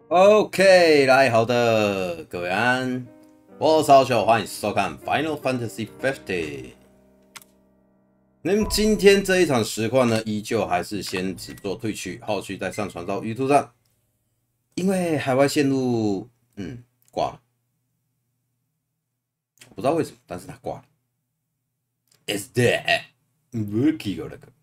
OK，来，好的，各位安，我是小球，欢迎收看《Final Fantasy 50》。那么今天这一场实况呢，依旧还是先只做退去，后续再上传到 YouTube 上，因为海外线路，挂了，我不知道为什么，但是它挂了。Is that working 那个？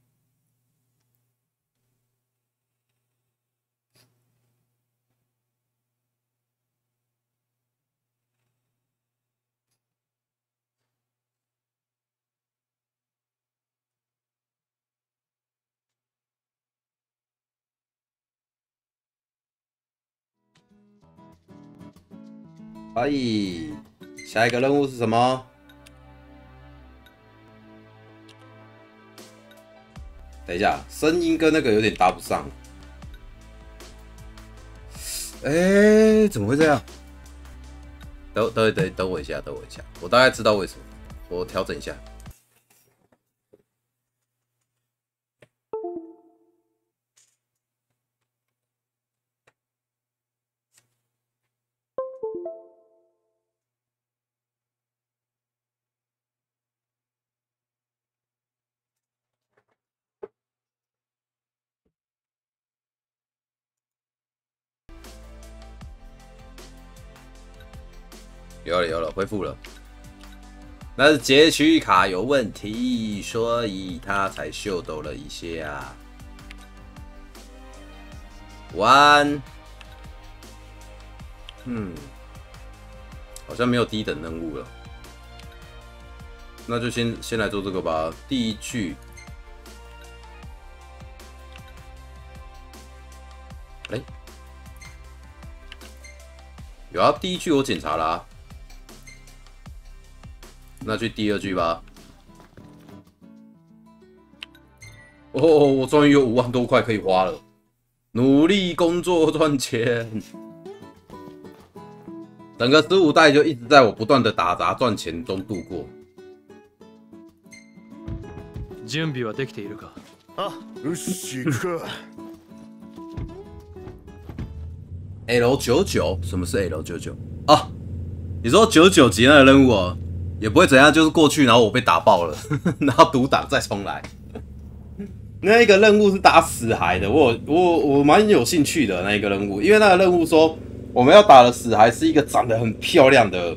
可以，下一个任务是什么？等一下，声音跟那个有点搭不上。怎么会这样？等我一下，我大概知道为什么，我调整一下。有了，恢复了。那是截取卡有问题，所以他才秀逗了一下。完，好像没有低等任务了，那就先来做这个吧。第一句，有啊，第一句我检查了啊。那去第二句吧。哦，我终于有5万多块可以花了，努力工作赚钱。整个15代就一直在我不断的打杂赚钱中度过。 準備はできているか？ あ、よし行くか。 L99，什么是 L99 啊？你说99级那个任务哦？也不会怎样，就是过去，然后我被打爆了，然后读档再重来。那一个任务是打死骸的，我蛮有兴趣的那一个任务，因为那个任务说我们要打的死骸是一个长得很漂亮的，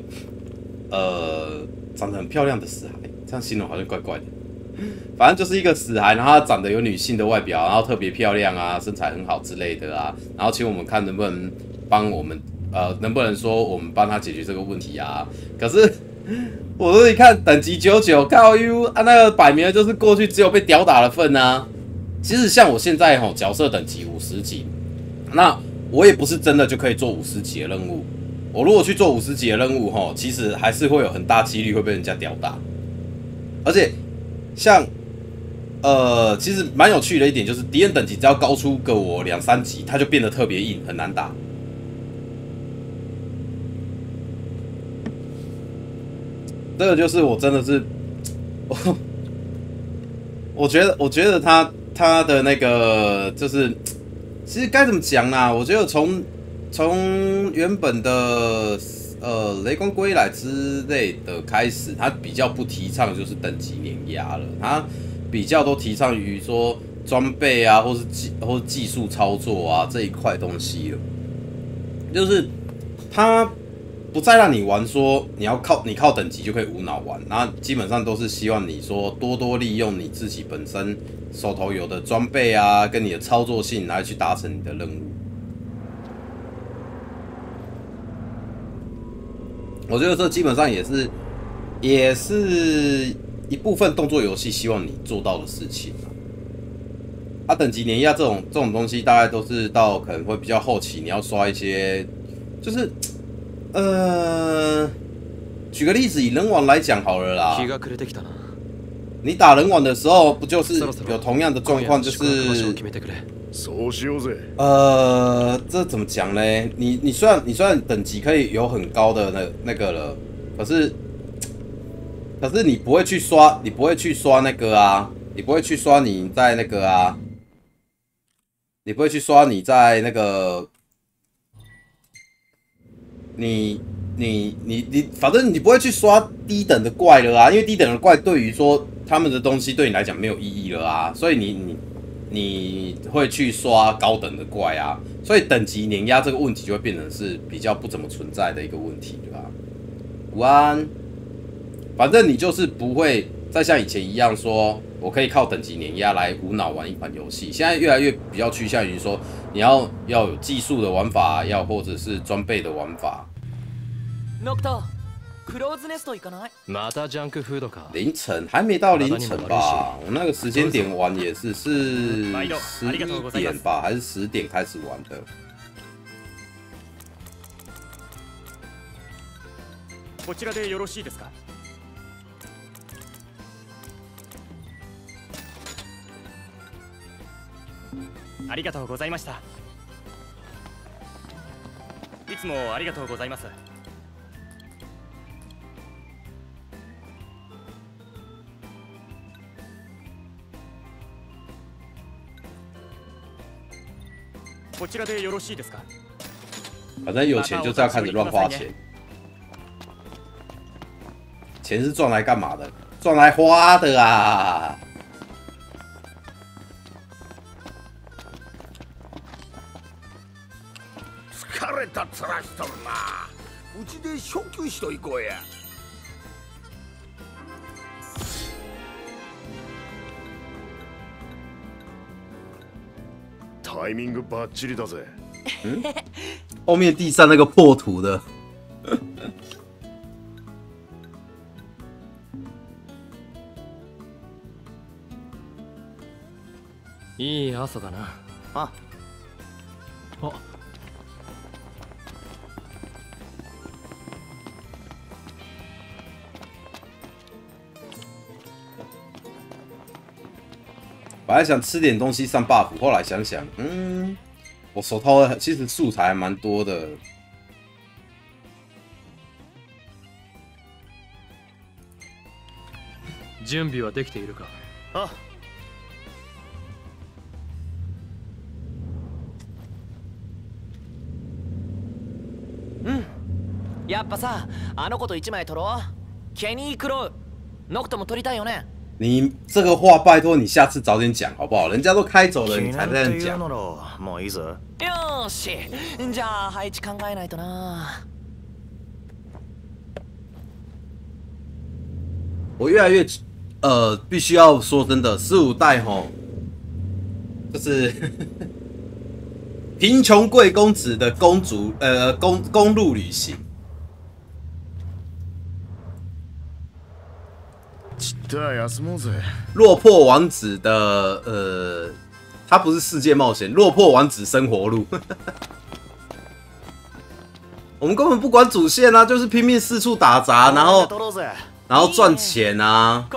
长得很漂亮的死骸，这样形容好像怪怪的。反正就是一个死骸，然后她长得有女性的外表，然后特别漂亮啊，身材很好之类的啊，然后请我们看能不能帮我们，能不能说我们帮她解决这个问题啊？可是。我说你看等级99，靠 U 啊，那个摆明了就是过去只有被屌打的份啊。其实像我现在角色等级50级，那我也不是真的就可以做50级的任务。我如果去做50级的任务其实还是会有很大几率会被人家屌打。而且像其实蛮有趣的一点就是敌人等级只要高出个我2、3级，它就变得特别硬，很难打。这个就是我真的是，我觉得他的那个就是，其实该怎么讲呢？我觉得从原本的雷光归来之类的开始，他比较不提倡就是等级碾压了，他比较都提倡于说装备啊，或是技术操作啊这一块东西了，就是他。不再让你玩说你靠等级就可以无脑玩，那基本上都是希望你说多利用你自己本身手头有的装备啊，跟你的操作性来去达成你的任务。我觉得这基本上也是一部分动作游戏希望你做到的事情啊。等级碾压这种东西，大概都是到可能会比较后期，你要刷一些就是。举个例子，以人王来讲好了啦。你打人王的时候，不就是有同样的状况，就是这怎么讲呢？你虽然等级可以有很高的那个了，可是你不会去刷那个啊，你不会去刷你在那个啊，你不会去刷你在那个你，反正你不会去刷低等的怪了啊，因为低等的怪对于说他们的东西对你来讲没有意义了啊，所以你会去刷高等的怪啊，所以等级碾压这个问题就会变成是比较不怎么存在的一个问题，对吧？午安，反正你就是不会再像以前一样说，我可以靠等级碾压来无脑玩一款游戏。现在越来越比较趋向于说，你要有技术的玩法，要或者是装备的玩法。 ノクタ、クローズネスト行かない？ またジャンクフードか。 凌晨还没到凌晨吧？我那个时间点玩也是11点吧，还是10点开始玩的。 こちらでよろしいですか？ありがとうございました。いつもありがとうございます。こちらでよろしいですか？ 反正有钱就是要看着乱花钱，钱是赚来干嘛的？赚来花的啊！ 疲れた面しとるな。うちで小休止と行こうや。タイミングバッチリだぜ。 后面地上那个破土的。 いい朝だな。 あ。 あ。 本来想吃点东西上 buff， 后来想想，我手头其实素材还蛮多的。 準備はできているか？ あ。やっぱさ、あの子と1枚取ろう。ケニー・クロウ、ノクトも取りたいよね。 你这个话拜托你下次早点讲好不好？人家都开走了，你才这样讲。 もういいぞ。よし、じゃあ配置考えないとな。 我越来越必须要说真的，15代吼，就是贫穷贵公子的公路旅行。落魄王子的他不是世界冒险，落魄王子生活路。我们根本不管主线啊，就是拼命四处打杂，然后赚钱啊。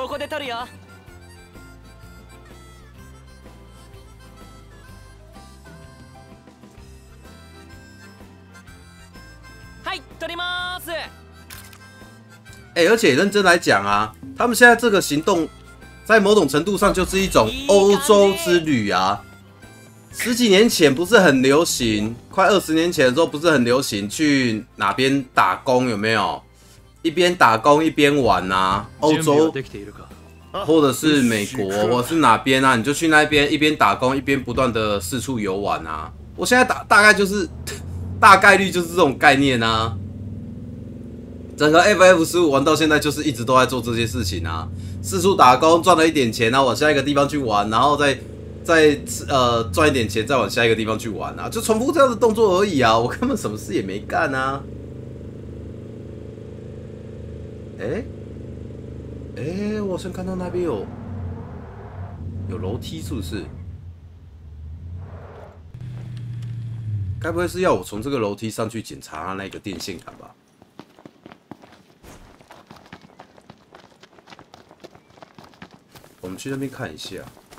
はい、取ります。 而且认真来讲啊，他们现在这个行动，在某种程度上就是一种欧洲之旅啊。10几年前不是很流行，快20年前的时候不是很流行去哪边打工，有没有？一边打工一边玩啊，欧洲或者是美国或者是哪边啊，你就去那边一边打工一边不断的四处游玩啊。我现在大概就是大概率就是这种概念啊。整个 FF15玩到现在就是一直都在做这些事情啊，四处打工赚了一点钱，然后往下一个地方去玩，然后再赚一点钱，再往下一个地方去玩啊，就重复这样的动作而已啊，我根本什么事也没干啊。我好像看到那边有楼梯，是不是？该不会是要我从这个楼梯上去检查那个电线杆吧？我们去那边看一下，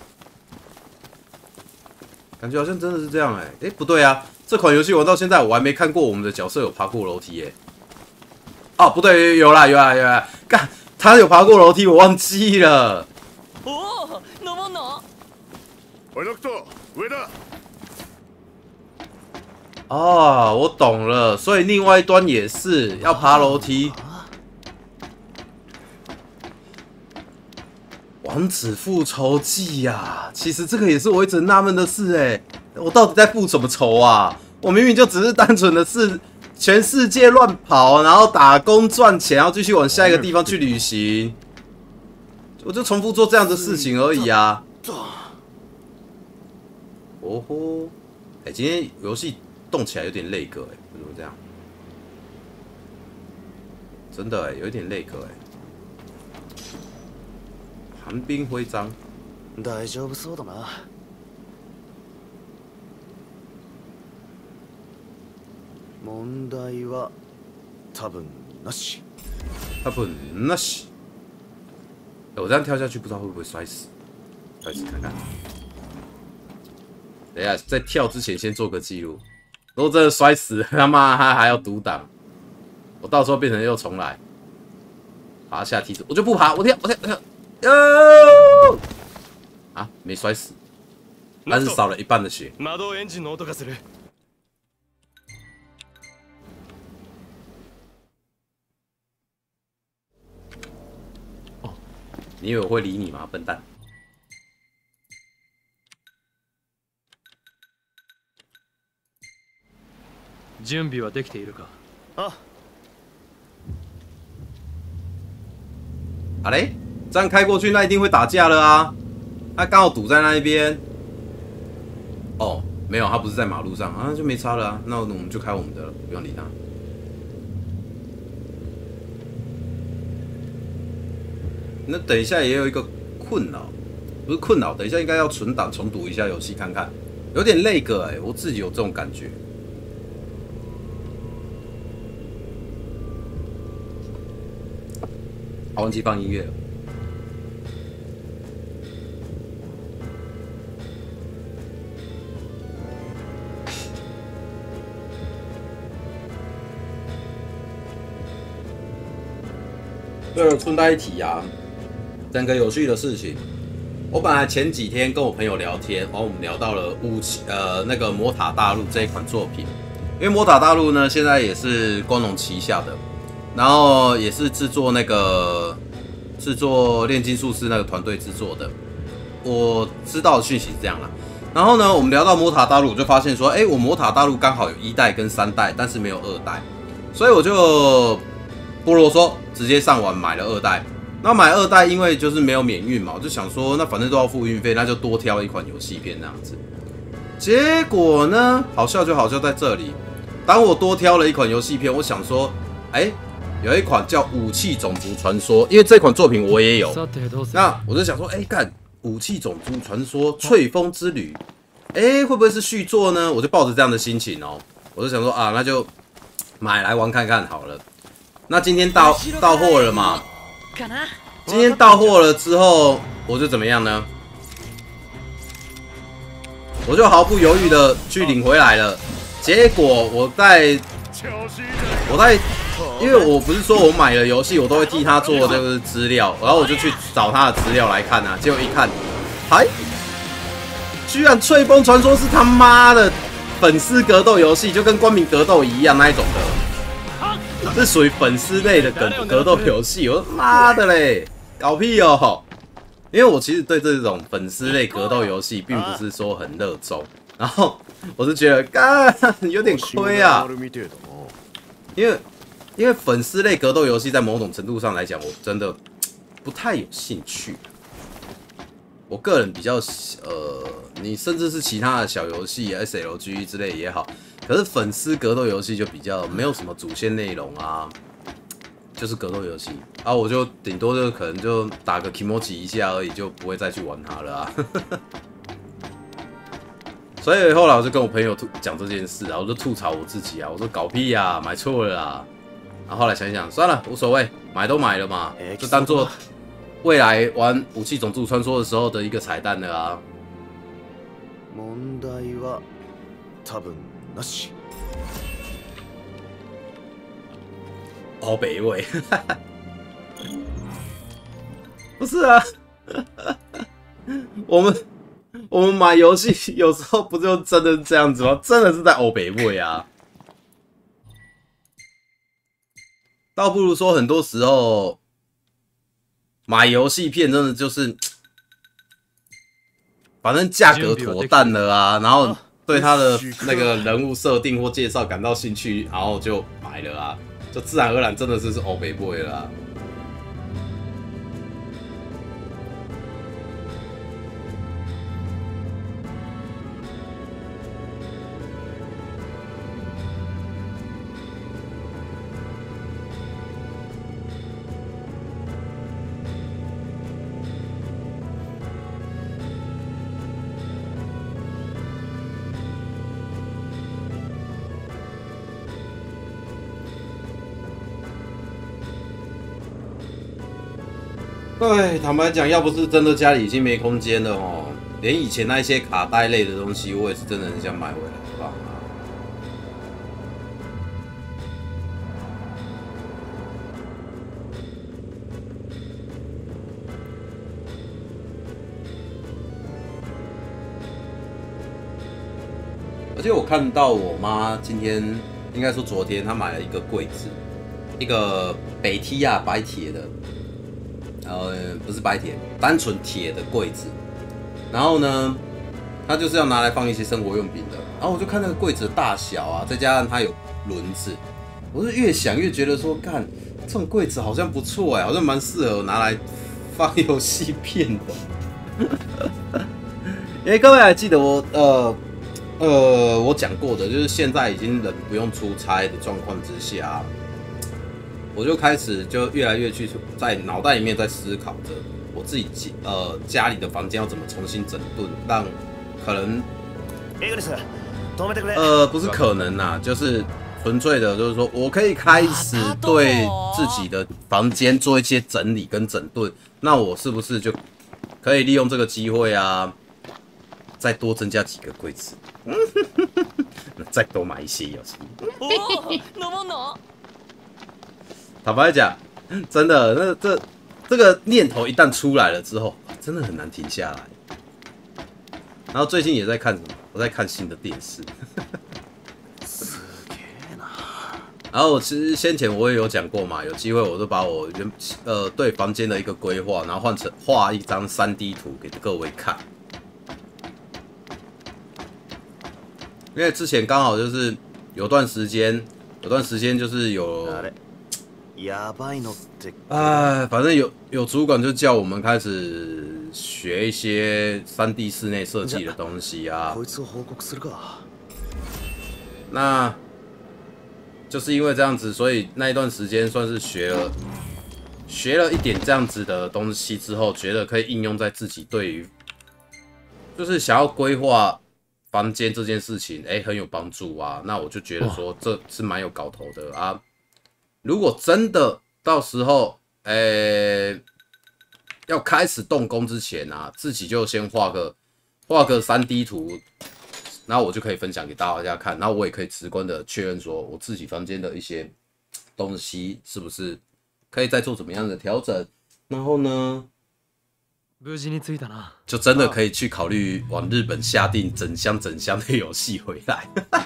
感觉好像真的是这样不对啊，这款游戏玩到现在我还没看过我们的角色有爬过楼梯哦，不对，有啦，干，他有爬过楼梯，我忘记了。 おお、登んの？ おいノクト、上だ。 哦，我懂了，所以另外一端也是要爬楼梯。王子复仇记呀，其实这个也是我一直纳闷的事哎，我到底在复什么仇啊？我明明就只是单纯的是全世界乱跑，然后打工赚钱，然后继续往下一个地方去旅行，我就重复做这样的事情而已啊。哦吼，哎，今天游戏动起来有点累个哎，为什么这样？真的哎，有一点累个哎。寒冰徽章， 大丈夫そうだな。問題は多分なし。 他不那是。我这样跳下去，不知道会不会摔死。摔死看看。等一下，在跳之前先做个记录。如果真的摔死，他妈他还要独挡，我到时候变成又重来。爬下梯子，我就不爬，我跳。啊，没摔死，但是少了一半的血。 窓エンジンの音がする。 你以为我会理你吗，笨蛋？ 準備はできているか？ あ、 啊嘞，这样开过去，那一定会打架了啊！他刚好堵在那一边。哦，没有，他不是在马路上啊，就没差了啊。那我们就开我们的了，不用理他。那等一下也有一个困扰，不是困扰，等一下应该要存档重读一下游戏看看，有点累个哎，我自己有这种感觉。忘记放音乐了。对了，顺带一提啊，整个有趣的事情，我本来前几天跟我朋友聊天，然后我们聊到了那个魔塔大陆这一款作品，因为魔塔大陆呢现在也是光荣旗下的。然后也是制作炼金术士那个团队制作的，我知道的讯息是这样啦。然后呢，我们聊到魔塔大陆，我就发现说，我魔塔大陆刚好有1代跟3代，但是没有2代，所以我就不啰嗦，直接上网买了2代。那买2代，因为就是没有免运嘛，我就想说，那反正都要付运费，那就多挑一款游戏片这样子。结果呢，好笑就好笑在这里，当我多挑了一款游戏片，我想说，有一款叫《武器种族传说》，因为这款作品我也有，那我就想说，干《武器种族传说：翠峰之旅》，会不会是续作呢？我就抱着这样的心情哦，我就想说啊，那就买来玩看看好了。那今天到货了嘛？今天到货了之后，我就怎么样呢？我就毫不犹豫的去领回来了。结果我在。因为我不是说我买了游戏，我都会替他做这个资料，然后我就去找他的资料来看啊，结果一看，居然《翠峰传说》是他妈的粉丝格斗游戏，就跟光明格斗一样那一种的，是属于粉丝类的格斗游戏。我说妈的嘞，搞屁哦！因为我其实对这种粉丝类格斗游戏并不是说很热衷，然后我是觉得干有点亏啊，因为粉丝类格斗游戏在某种程度上来讲，我真的不太有兴趣。我个人比较你甚至是其他的小游戏 SLG 之类也好，可是粉丝格斗游戏就比较没有什么主线内容啊，就是格斗游戏啊，我就顶多就可能就打个 Kimochi 一下而已，就不会再去玩它了啊。所以后来我就跟我朋友讲这件事啊，我就吐槽我自己啊，我说搞屁呀，买错了啦。然后后来想想，算了，无所谓，买都买了嘛，就当做未来玩《武器种族传说》的时候的一个彩蛋了啊。 問題は多分なし。 欧北味，不是啊， 我们买游戏有时候不就真的这样子吗？真的是在欧北味啊。倒不如说，很多时候买游戏片真的就是，反正价格妥当了啊，然后对他的那个人物设定或介绍感到兴趣，然后就买了啊，就自然而然真的是欧北味了啊。对，坦白讲，要不是真的家里已经没空间了哦，连以前那些卡带类的东西，我也是真的很想买回来放啊。而且我看到我妈今天，应该说昨天，她买了一个柜子，一个北梯啊白铁的。不是白铁，单纯铁的柜子。然后呢，它就是要拿来放一些生活用品的。然后我就看那个柜子的大小啊，再加上它有轮子，我是越想越觉得说，干这种柜子好像不错好像蛮适合拿来放游戏片的。因为各位还记得我讲过的，就是现在已经人不用出差的状况之下。我就开始就越来越去在脑袋里面在思考着我自己家里的房间要怎么重新整顿，让可能不是可能啦，就是纯粹的，就是说我可以开始对自己的房间做一些整理跟整顿，那我是不是就可以利用这个机会啊，再多增加几个柜子，再多买一些游戏。坦白讲，真的，这个念头一旦出来了之后，真的很难停下来。然后最近也在看什么？我在看新的电视。然后其实先前我也有讲过嘛，有机会我就把我对房间的一个规划，然后换成画一张3D 图给各位看。因为之前刚好就是有段时间就是有。反正有主管就叫我们开始学一些3D 室内设计的东西啊。那就是因为这样子，所以那一段时间算是学了一点这样子的东西之后，觉得可以应用在自己对于就是想要规划房间这件事情，很有帮助啊。那我就觉得说这是蛮有搞头的啊。如果真的到时候，要开始动工之前啊，自己就先画个3D 图，然后我就可以分享给大家看，然后我也可以直觀的确认说，我自己房间的一些东西是不是可以再做怎么样的调整，然后呢，就真的可以去考虑往日本下定整箱的游戏回来。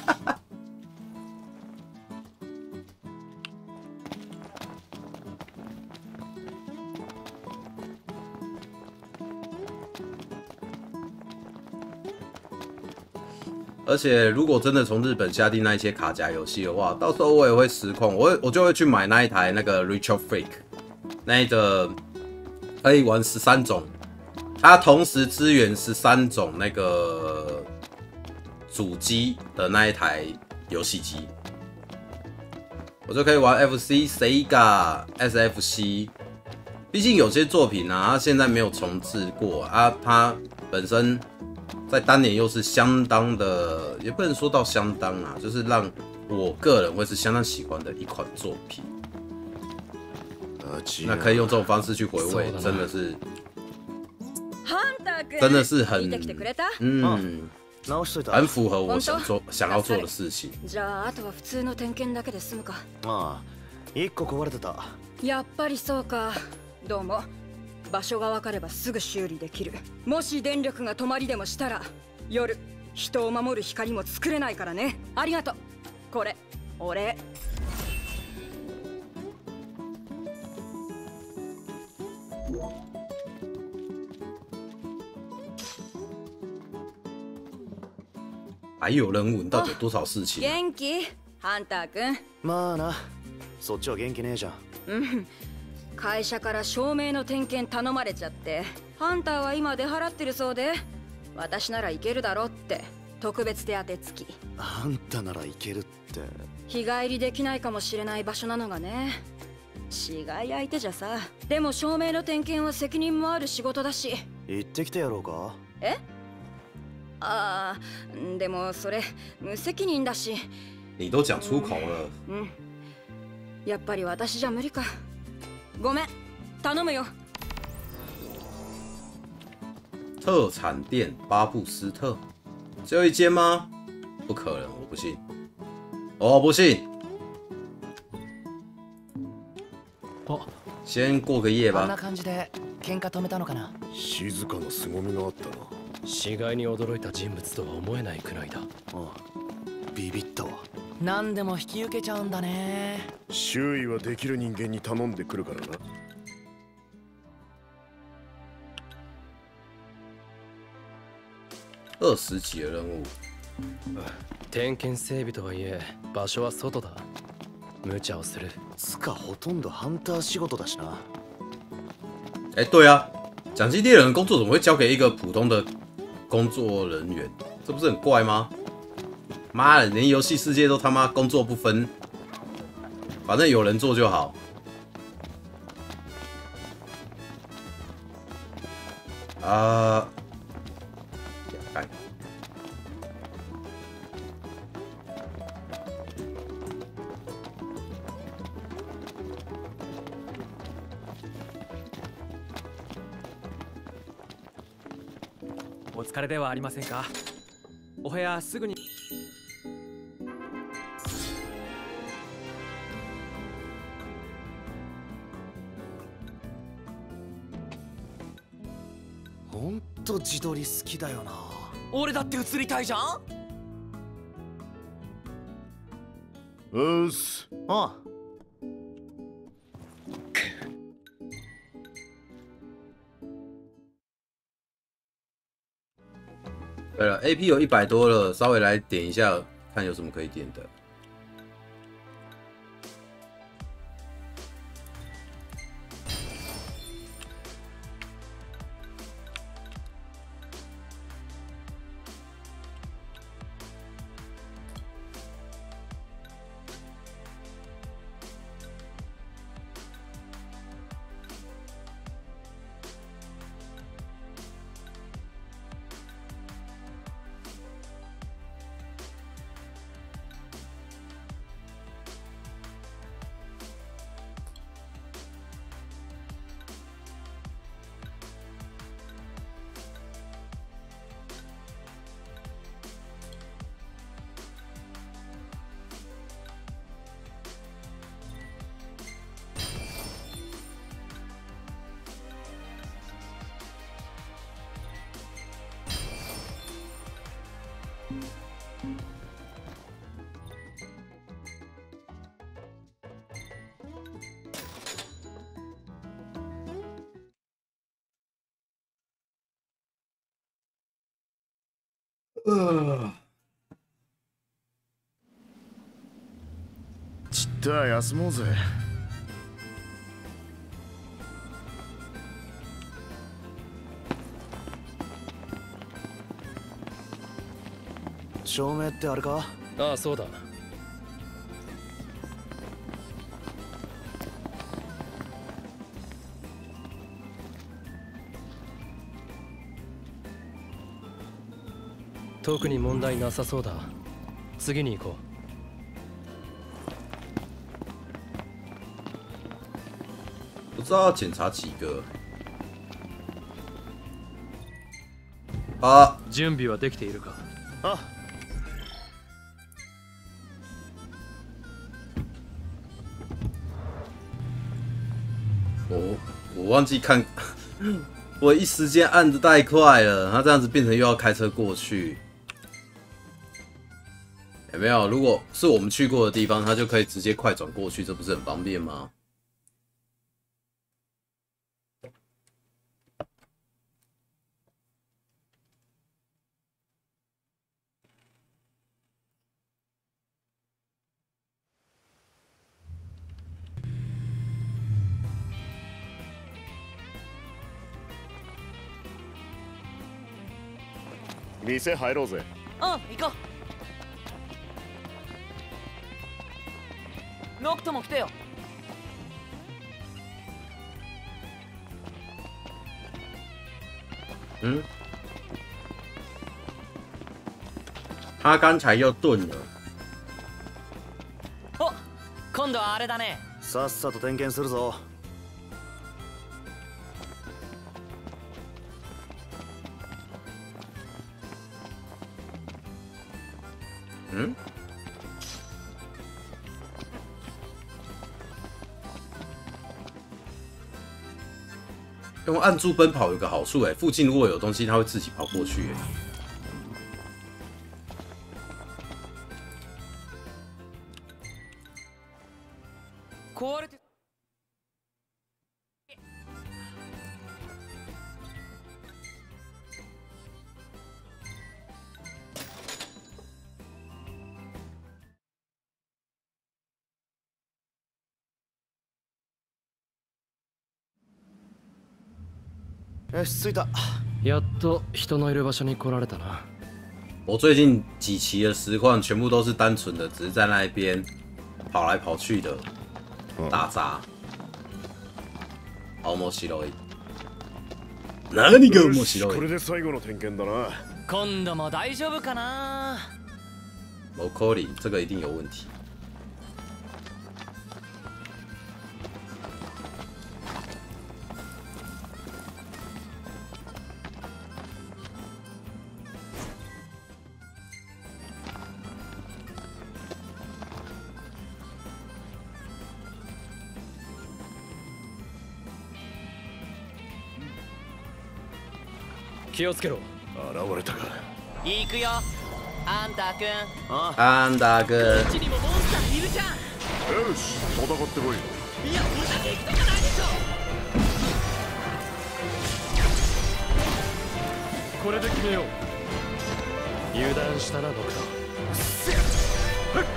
而且，如果真的从日本下订那一些卡夹游戏的话，到时候我也会实况，我就会去买那一台那个 Retro Freak， 那一个可以玩13种，它同时支援13种那个主机的那一台游戏机，我就可以玩 FC、Sega、SFC。毕竟有些作品啊，它现在没有重置过啊，它本身。在当年又是相当的，也不能说到相当啊，就是让我个人会是相当喜欢的一款作品。那可以用这种方式去回味，真的是很很符合我想要做的事情。 1個壊れてた。 やっぱりそうか。どうも。 場所が分かればすぐ修理できる。もし電力が止まりでもしたら夜人を守る光も作れないからね。ありがとう。これお礼。 还有任务，你到底有多少事情？ 元気ハンター君。 まあな、そっちは元気ねえじゃん。 うん。会社から照明の点検頼まれちゃって、ハンターは今出払ってるそうで、私ならいけるだろって特別手当付き。 あんたならいけるって。 日帰りできないかもしれない場所なのがね。市外相手じゃさ。でも照明の点検は責任もある仕事だし。 行ってきてやろうか。 え？ああ、でもそれ無責任だし。 你都讲出口了。 うん。やっぱり私じゃ無理か。ごめん、頼むよ。 特产店巴布斯特，只有一间吗？不可能，我不信。我不信。先过个夜あんな吧。 感じで喧嘩止めたのかな。 静かな凄みがあったな。 死骸に驚いた人物とは思えないくらいだ。 ああ、ビビったわ。 何でも引き受けちゃうんだね。 周囲はできる人間に頼んでくるからな。 20级的任務。 点検整備とはいえ場所は外だ。無茶をする。 つかほとんどハンター仕事だしな。 哎，对啊，奖金猎人的工作怎么会交给一个普通的工作人员？这不是很怪吗？妈的，连游戏世界都他妈工作不分，反正有人做就好。啊，看。 お疲れではありませんか。お部屋すぐに。 ほんと自撮り好きだよな。 俺だって映りたいじゃん。 うっす。 ああ。 对了 ，AP 有100多了，稍微来点一下，看有什么可以点的。 ちったら休もうぜ。 照明ってあれか。 ああ、そうだ。特に問題なさそうだ。次に行こ不知道要检查几个。啊， う。準備はできているか。 あ、 我忘记看， 我一时间按的太快了，他这样子变成又要开车过去，有没有？如果是我们去过的地方，他就可以直接快转过去，这不是很方便吗？ 店入ろうぜ。 うん行こう。ノクトも来てよ。 嗯，他刚才又顿了。 お、今度はあれだね。 さっさと点検するぞ。 嗯？用按住奔跑有个好处哎，附近如果有东西，它会自己跑过去哎。 壊れて。 よし着いた。 やっと人のいる場所に来られたな。 我最近几期的实况全部都是单纯的，只是在那边跑来跑去的打杂。面白い。何が面白い？ これで最後の点検だな。 今度も大丈夫かな。 不可能，这个一定有问题。 気をつけろ。 現れたか。 行くよ、アンタ君。 安大哥， うちにもモンスターいるじゃん。 よし、戦ってこい。 いや、無駄に行くとかないでしょ。 これで決めよう。油断したな、ノクト。 フロン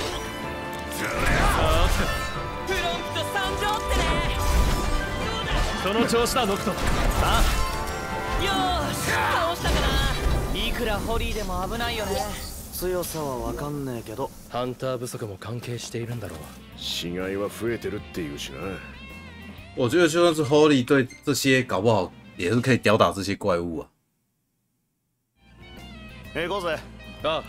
ト参上ってね。 その調子だ、ノクト。さあ。 よーし、倒したかな。いくらホリーでも危ないよね。 強さはわかんねえけど。 ハンター不足も関係しているんだろう。 死骸は増えてるっていうしな。 我觉得就算是 Holy 对这些搞不好也是可以吊打这些怪物啊。 行こうぜ。 ああ。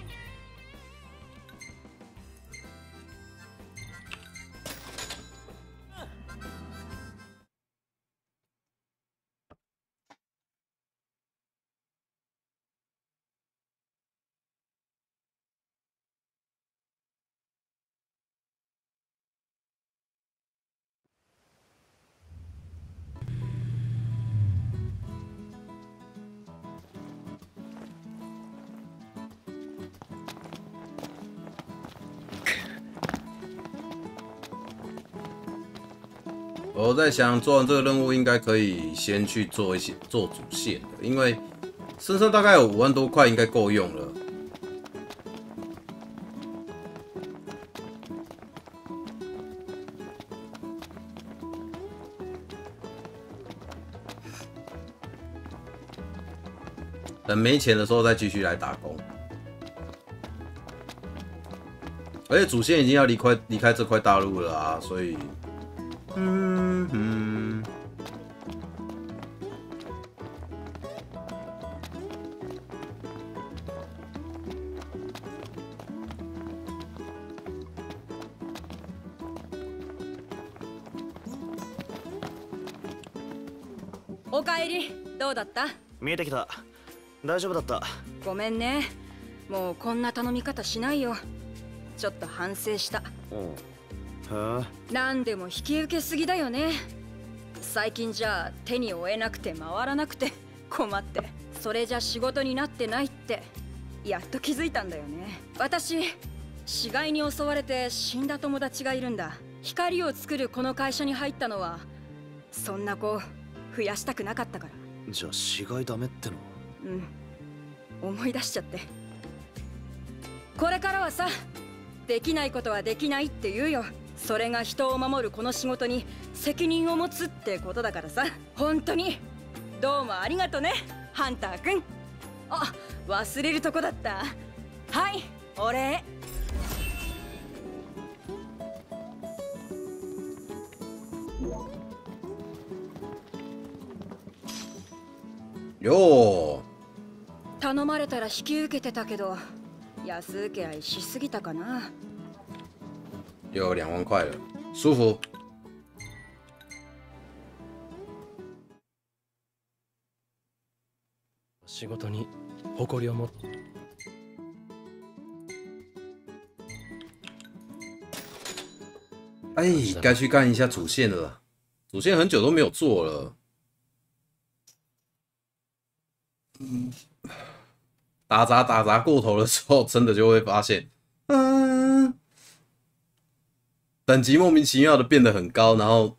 我在想，做完这个任务应该可以先去做主线的，因为身上大概有5万多块，应该够用了。等没钱的时候再继续来打工。而且主线已经要离开这块大陆了啊，所以。 おかえり。どうだった？ 見えてきた。大丈夫だった。 ごめんね。もうこんな頼み方しないよ。ちょっと反省した。 へえ。 何でも引き受けすぎだよね。 最近じゃ手に負えなくて回らなくて困って、それじゃ仕事になってないってやっと気づいたんだよね。私死骸に襲われて死んだ友達がいるんだ。光を作るこの会社に入ったのはそんな子増やしたくなかったから。 じゃあ死骸ダメっての？ 思い出しちゃって。これからはさ、できないことはできないって言うよ。それが人を守るこの仕事に責任を持つってことだからさ。本当にどうもありがとね、ハンター君。あ、忘れるとこだった。はい、お礼。 哟， 頼まれたら引き受けてたけど、安請け合いしすぎたかな。 有2万块了，舒服。 仕事に誇りを持って。 哎，该去干一下主线了啦。主线很久都没有做了。打杂过头的时候，真的就会发现，等级莫名其妙的变得很高，然后，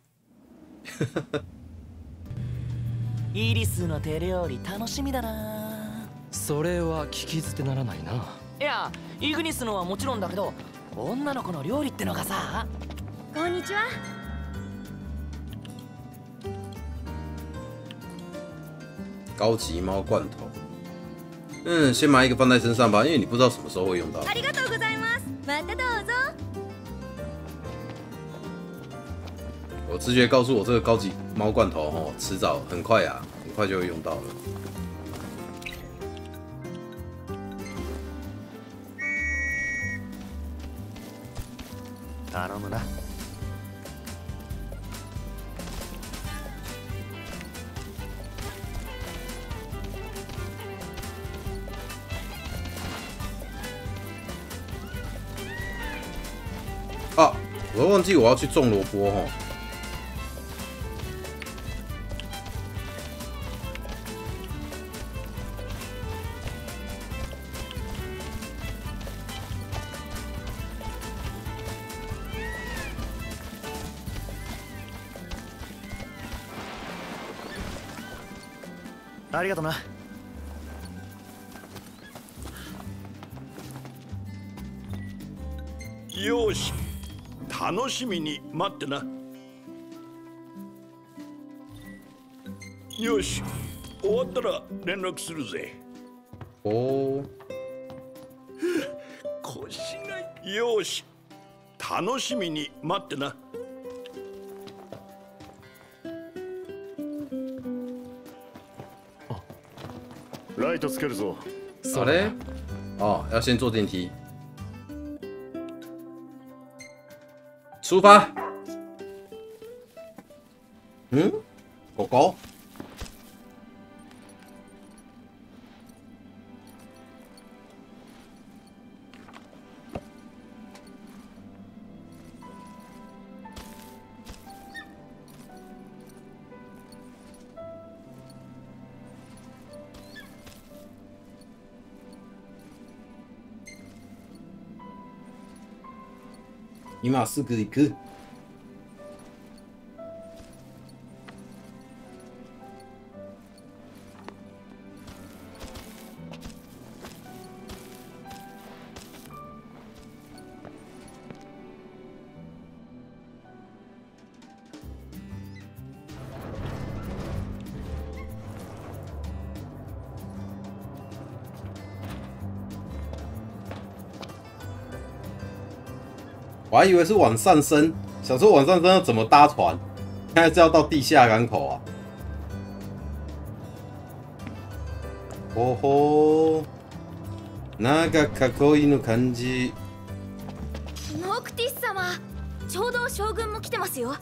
イリスの手料理楽しみだな。 それは聞き捨てならないな。 いや、イグニスのはもちろんだけど、女の子の料理ってのがさ。 こんにちは。 高级猫罐头。先买一个放在身上吧，因为你不知道什么时候会用到。 ありがとうございます。またどうぞ。 我直觉告诉我，这个高级猫罐头哦，迟早很快啊，很快就会用到了。 頼むな。 啊，我忘记我要去种萝卜哦。 ありがとな。 よし、楽しみに待ってな。よし、終わったら連絡するぜ。 哦， 腰がよし、楽しみに待ってな。 ライトつけるぞ。 それ？哦，要先坐电梯。出发。狗狗。今すぐ行く。我还以为是往上升，想说往上升要怎么搭船，现在是要到地下港口啊！哦吼，なんかかっこいいの感じ。 ノクティス様、ちょうど将軍も来てますよ。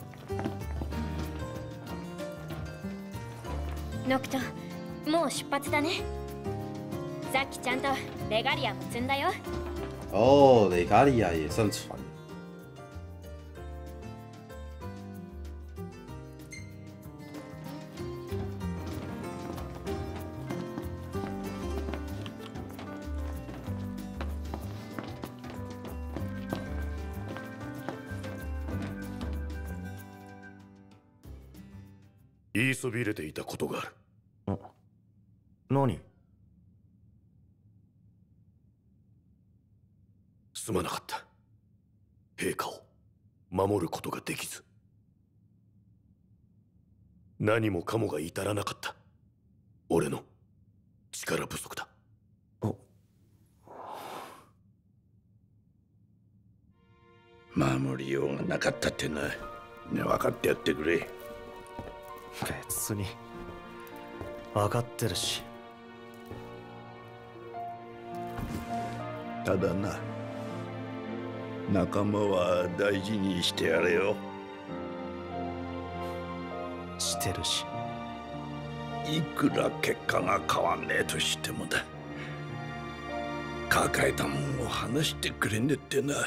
ノクト、もう出発だね。さっきちゃんとレガリアも積んだよ。 哦，雷卡利亚也上船。 言いそびれていたことがある。 何？ すまなかった。陛下を守ることができず。何もかもが至らなかった。俺の力不足だ。 守りようがなかったってな。ね、分かってやってくれ。 別に分かってるし。 ただな、仲間は大事にしてやれよ。 してるし。 いくら結果が変わんねえとしてもだ。抱えたもんを話してくれねえってな。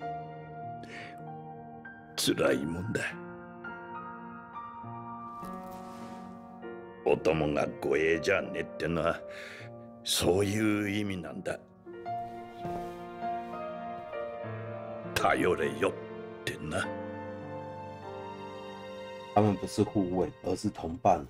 辛いもんだ。お供が護衛じゃねえってのはそういう意味なんだ。頼れよってな。 他们不是护卫，而是同伴。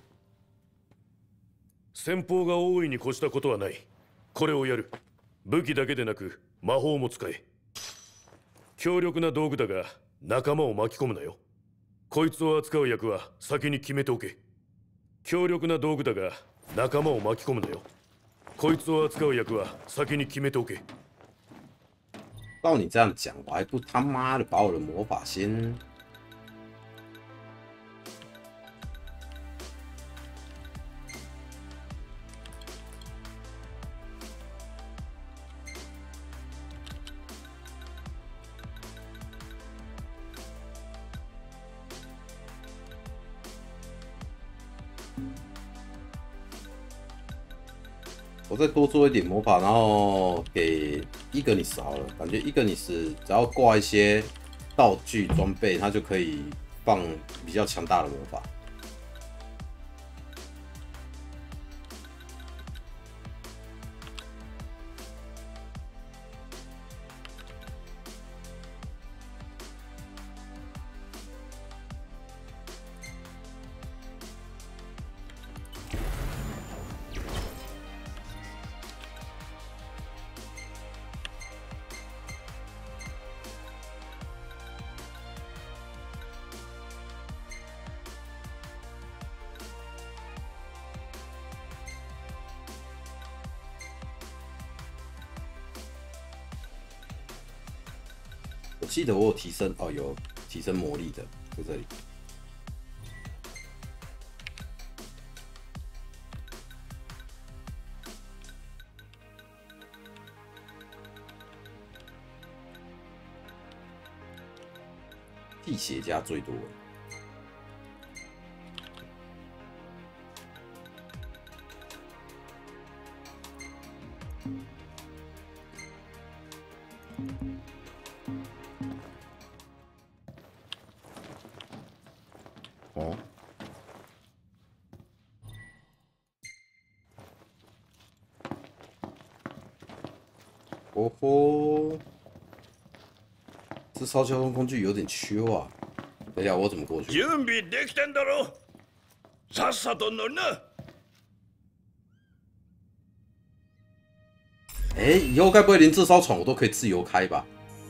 戦法が大いに越したことはない。これをやる。武器だけでなく魔法も使え。強力な道具だが仲間を巻き込むなよ。こいつを扱う役は先に決めておけ。強力な道具だが仲間を巻き込むなよ。こいつを扱う役は先に決めておけ。 照你这样讲，我还不他妈的把我的魔法先。我再多做一点魔法，然后给伊格尼斯好了。感觉伊格尼斯只要挂一些道具装备，它就可以放比较强大的魔法。我记得我有提升哦，有提升魔力的，在这里。辟邪家最多。哦，哦吼，这烧交通工具有点缺啊。等一下，我怎么过去？ 準備できてんだろ。さっさと乗りな。 哎，以后该不会连这艘船我都可以自由开吧？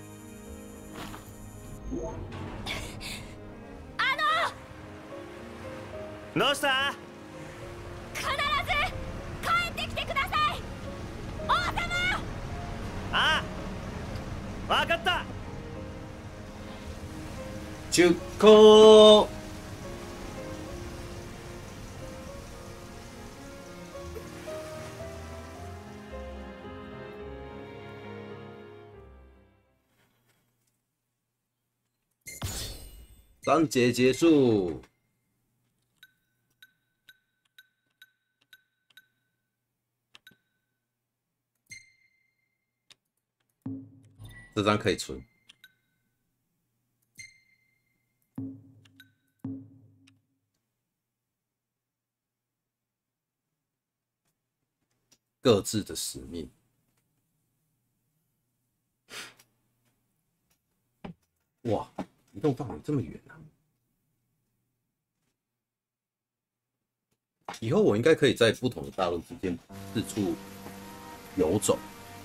どうした？ 必ず帰ってきてください、王様。 ああ、わかった。 10個。章节结束。这张可以存。各自的使命。哇，移动范围这么远啊！ 以后我应该可以在不同的大陆之间四处游走。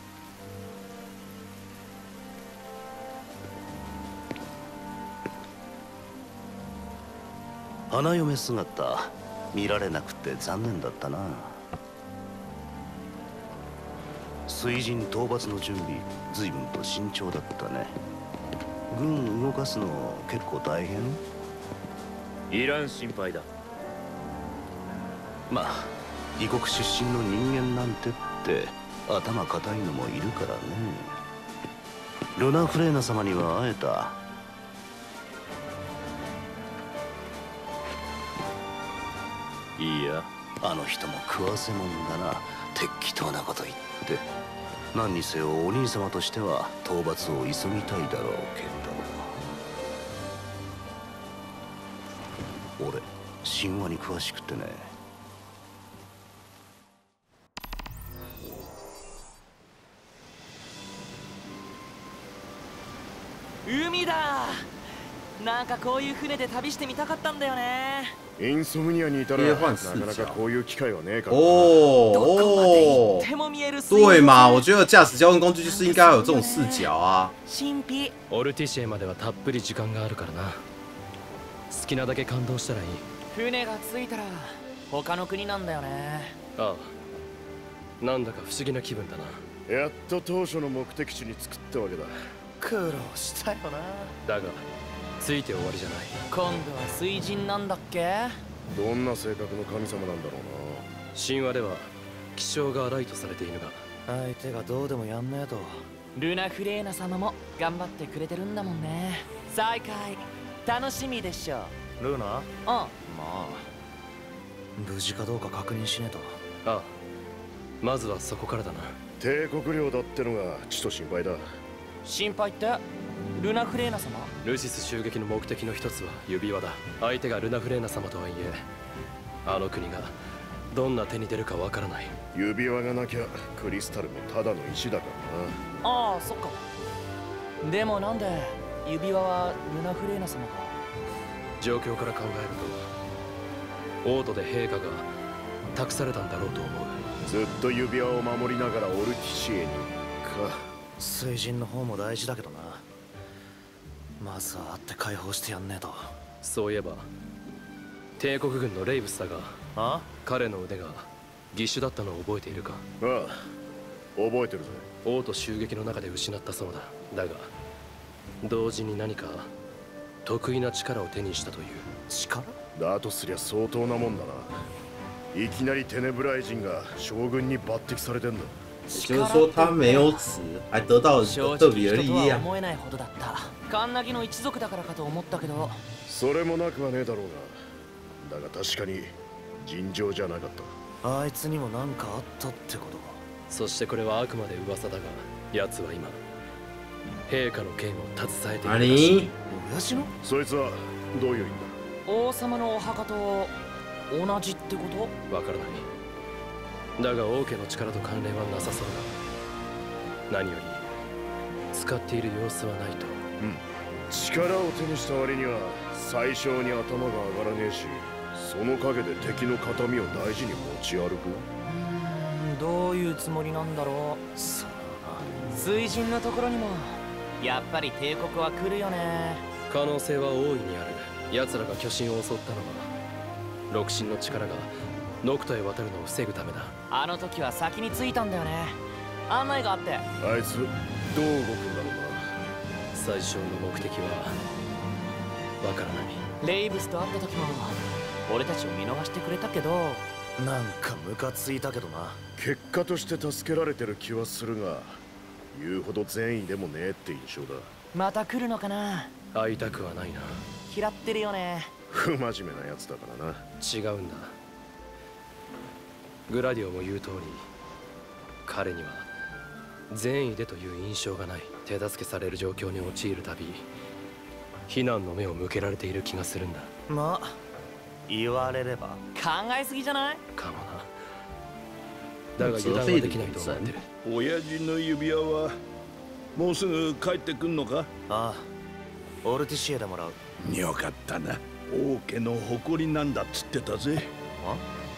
花嫁姿見られなくて残念だったな。水神討伐の準備随分と慎重だったね。軍動かすの結構大変？ いらん心配だ。 まあ異国出身の人間なんてって頭固いのもいるからね。ルナ・フレーナ様には会えた？いや、あの人も食わせもんだな。適当なこと言って。何にせよお兄様としては討伐を急ぎたいだろうけど。俺神話に詳しくてね。 海だ。なんかこういう船で旅してみたかったんだよね。 インソムニアにいたらなかなかこういう機会はねえから。 哦哦，对嘛？我觉得驾驶交通工具就是应该要有这种视角啊。 神秘。 オルティシエまではたっぷり時間があるからな。好きなだけ感動したらいい。 船が着いたら他の国なんだよね。 ああ、なんだか不思議な気分だな。 やっと当初の目的地に着くってわけだ。 苦労したよな。 だがついて終わりじゃない。 今度は水神なんだっけ？ どんな性格の神様なんだろうな。神話では気性が荒いとされているが、 相手がどうでもやんねえと。ルナ・フレーナ様も頑張ってくれてるんだもんね。再会楽しみでしょ。 ルナ？ まあ無事かどうか確認しねえと。 ああ、まずはそこからだな。 帝国領だってのがちと心配だ。 心配ってルナ・フレーナ様？ ルシス襲撃の目的の一つは指輪だ。相手がルナ・フレーナ様とはいえ、あの国がどんな手に出るかわからない。 指輪がなきゃクリスタルもただの石だからな。ああ、そっか。でもなんで指輪はルナ・フレーナ様か？ 状況から考えると王都で陛下が託されたんだろうと思う。 ずっと指輪を守りながらオルティシエにか。 水神の方も大事だけどな。まずは会って解放してやんねえと。 そういえば帝国軍のレイブスだが、彼の腕が義手だったのを覚えているか？ ああ、覚えてるぜ。 王都襲撃の中で失ったそうだ。だが同時に何か得意な力を手にしたという。 力？ だとすりゃ相当なもんだな。いきなりテネブライ人が将軍に抜擢されてんだ。 就是说他没有死，还得到特别的力量。 思えないほどだった。カンナギの一族だからかと思ったけど。 それもなくはねえだろうが。だが確かに尋常じゃなかった。 あいつにも何かあったってこと。 そしてこれはあくまで噂だが、奴は今陛下の剣を携えているらしい。 親父の？ そいつはどういう意味だ？王様のお墓と同じってこと？ わからない。だが王家の力と関連はなさそうだ。何より使っている様子はないと。 力を手にした割には最小に頭が上がらねえし、その陰で敵の形見を大事に持ち歩く。 どういうつもりなんだろう。水神のところにもやっぱり帝国は来るよね。 可能性は大いにある。奴らが巨神を襲ったのは六神の力がノクトへ渡るのを防ぐためだ。 あの時は先に着いたんだよね。案内があって。 あいつどう動くんだろうな。 最初の目的はわからない。 レイブスと会った時も俺たちを見逃してくれたけど、 なんかムカついたけどな。 結果として助けられてる気はするが、言うほど善意でもねえって印象だ。 また来るのかな？ 会いたくはないな。 嫌ってるよね。 不真面目なやつだからな。 違うんだ。グラディオも言う通り、彼には善意でという印象がない。手助けされる状況に陥るたび非難の目を向けられている気がするんだ。 まあ言われれば。 考えすぎじゃない？ かもな。だが油断はできないと思ってる。 親父の指輪はもうすぐ帰ってくんのか？ ああ、オルティシエでもらう。 よかったな。王家の誇りなんだっつってたぜ。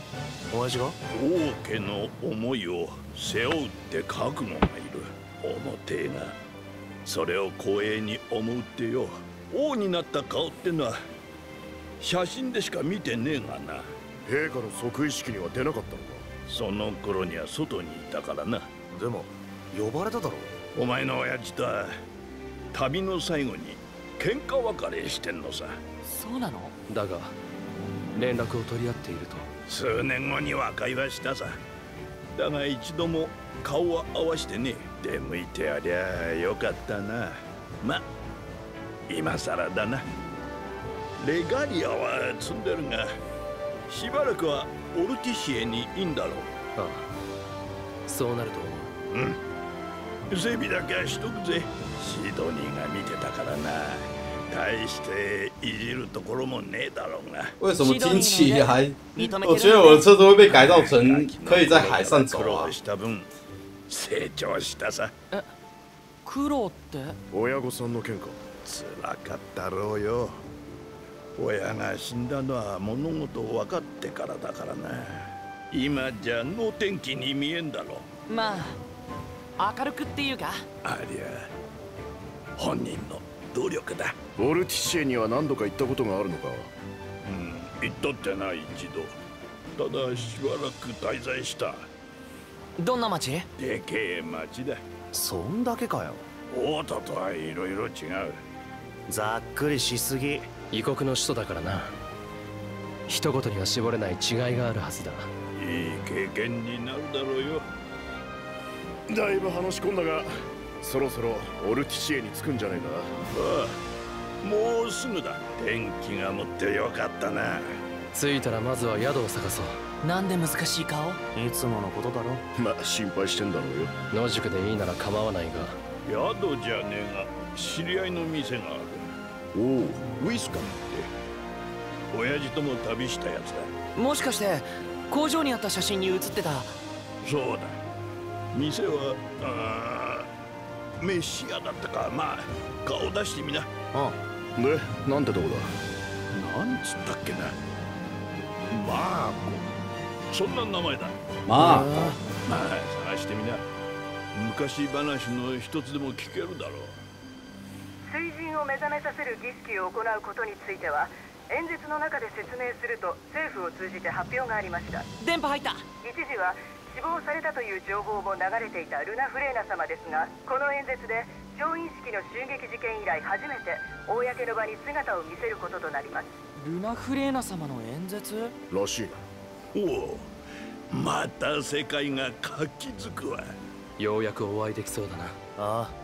親父が？ 王家の思いを背負うって覚悟がいる。表がそれを光栄に思うってよ。王になった顔ってのは写真でしか見てねえがな。 陛下の即位式には出なかったのか？ その頃には外にいたからな。 でも呼ばれただろう。お前の親父とは旅の最後に喧嘩別れしてんのさ。 そうなの？ だが連絡を取り合っていると。 数年後に和解はしたさ。だが一度も顔は合わしてねえ。出向いてありゃよかったな。ま、今さらだな。レガリアは積んでるが、しばらくはオルティシエにいいんだろう。 ああ、そうなると思う。うん。整備だけはしとくぜ。シドニーが見てたからな。大していじるところもねえだろうが。 为什么近期还？我觉得我的车都会被改造成可以在海上走啊。 した分成長したさ。 苦労って？ 親御さんの件か。 辛かったろうよ。親が死んだのは物事を分かってからだからな。今じゃ能天気に見えんだろ。 まあ明るくっていうか。 ありゃ本人の努力だ。 オルティシエには何度か行ったことがあるのか？ うん、行ったってな一度。ただしばらく滞在した。 どんな町？ でけえ町だ。 そんだけかよ。 王都とはいろいろ違う。 ざっくりしすぎ。 異国の首都だからな。一言には絞れない違いがあるはずだ。 いい経験になるだろうよ。 だいぶ話し込んだが、そろそろオルティシエに着くんじゃねえか。 ああ、もうすぐだ。天気が持ってよかったな。 着いたらまずは宿を探そう。 なんで難しい顔？ いつものことだろ。まあ心配してんだろうよ。 野宿でいいなら構わないが。 宿じゃねえが知り合いの店がある。おお、ウィスカムって親父とも旅したやつだ。 もしかして工場にあった写真に写ってた？ そうだ。店はメッシアだったか。まあ顔出してみな。 ああ、でなんてとこだ？なんつったっけな。マーコ、そんな名前だ。 まあまあ探してみな。昔話の一つでも聞けるだろう。 水神を目覚めさせる儀式を行うことについては演説の中で説明すると政府を通じて発表がありました。 電波入った。 一時は死亡されたという情報も流れていたルナ・フレーナ様ですが、この演説で調印式の襲撃事件以来初めて公の場に姿を見せることとなります。 ルナ・フレーナ様の演説らしい。 おお、また世界が活気づくわ。 ようやくお会いできそうだな。 ああ。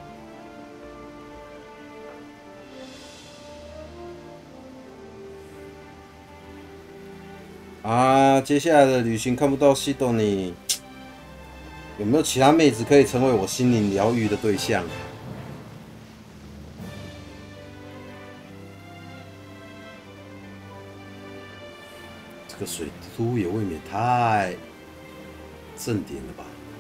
啊，接下来的旅行看不到西多尼，有没有其他妹子可以成为我心灵疗愈的对象？这个水都也未免太正点了吧？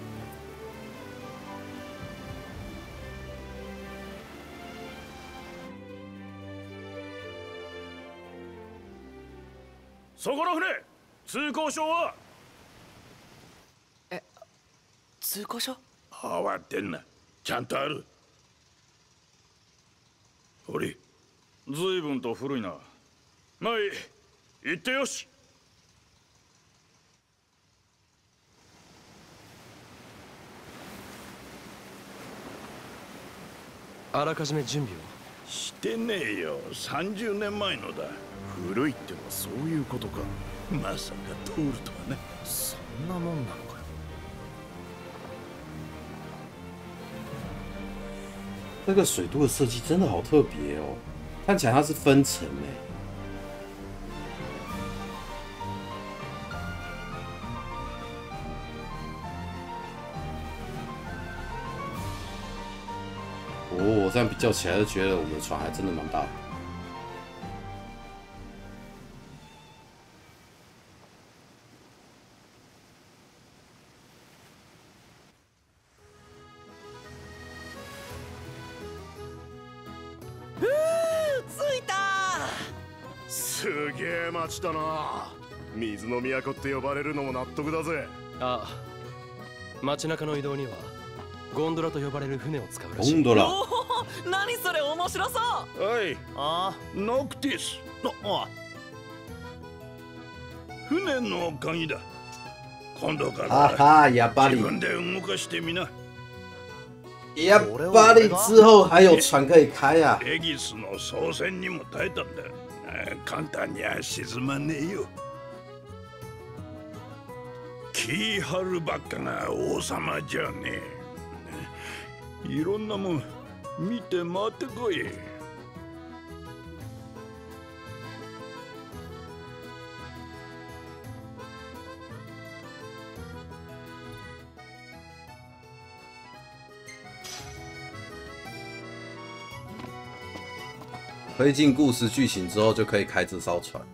そこの船、通行証は？ 通行証？ 慌てんな、ちゃんとある。ほれ、 随分と古いな。まあいい、行ってよし。 あらかじめ準備をしてねえよ。30年前のだ。 古いってのはそういうことか。 まさか通るとはね。 そんなもんなのかよ。 这个水都的设计真的好特别哦，看起来它是分层诶。哦，这样比较起来，就觉得我们的船还真的蛮大的。 すげえ街だな。 水の都って呼ばれるのも納得だぜ。 ああ、街中の移動にはゴンドラと呼ばれる船を使うらしい。 ゴンドラ。 おお、何それ面白そう。 おい、 あノクティス。船の鍵だ。今度から哈哈，やっぱり。 自分で動かしてみな。 やっぱり之后还有船可以开啊！ エギスの操船にも耐えたんだ。簡単には沈まねえよ。キーハルばっかが王様じゃねえ。いろんなもん見て回ってこい。 推进故事剧情之后，就可以开这艘船。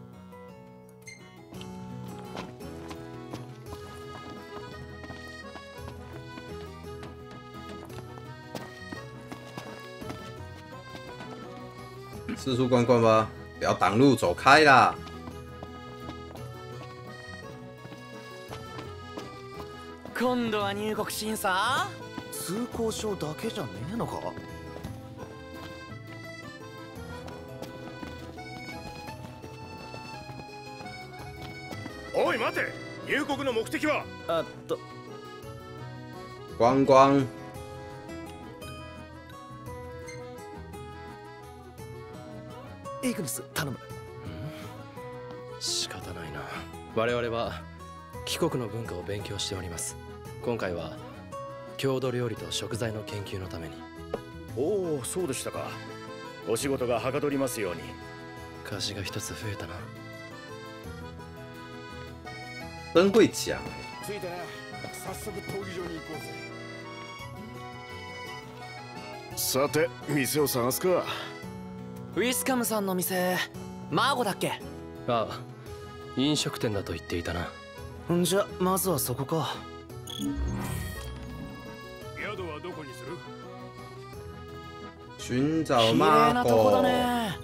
四处观光吧，不要挡路，走开啦！ 今度は入国審査？ 通行証だけじゃねえのか？ おい待て、入国の目的は？ 观光。 イグニス頼む。 仕方ないな。我々は貴国の文化を勉強しております。今回は郷土料理と食材の研究のために。 おお、そうでしたか。お仕事がはかどりますように。 貸しが一つ増えたな。 真会讲。 ついてね。早速闘技場に行こうぜ。さて、店を探すか。 ウィスカムさんの店、マーゴだっけ？ ああ、飲食店だと言っていたな。 んじゃ、まずはそこか。 宿はどこにする？ 尋找綺麗なとこだね。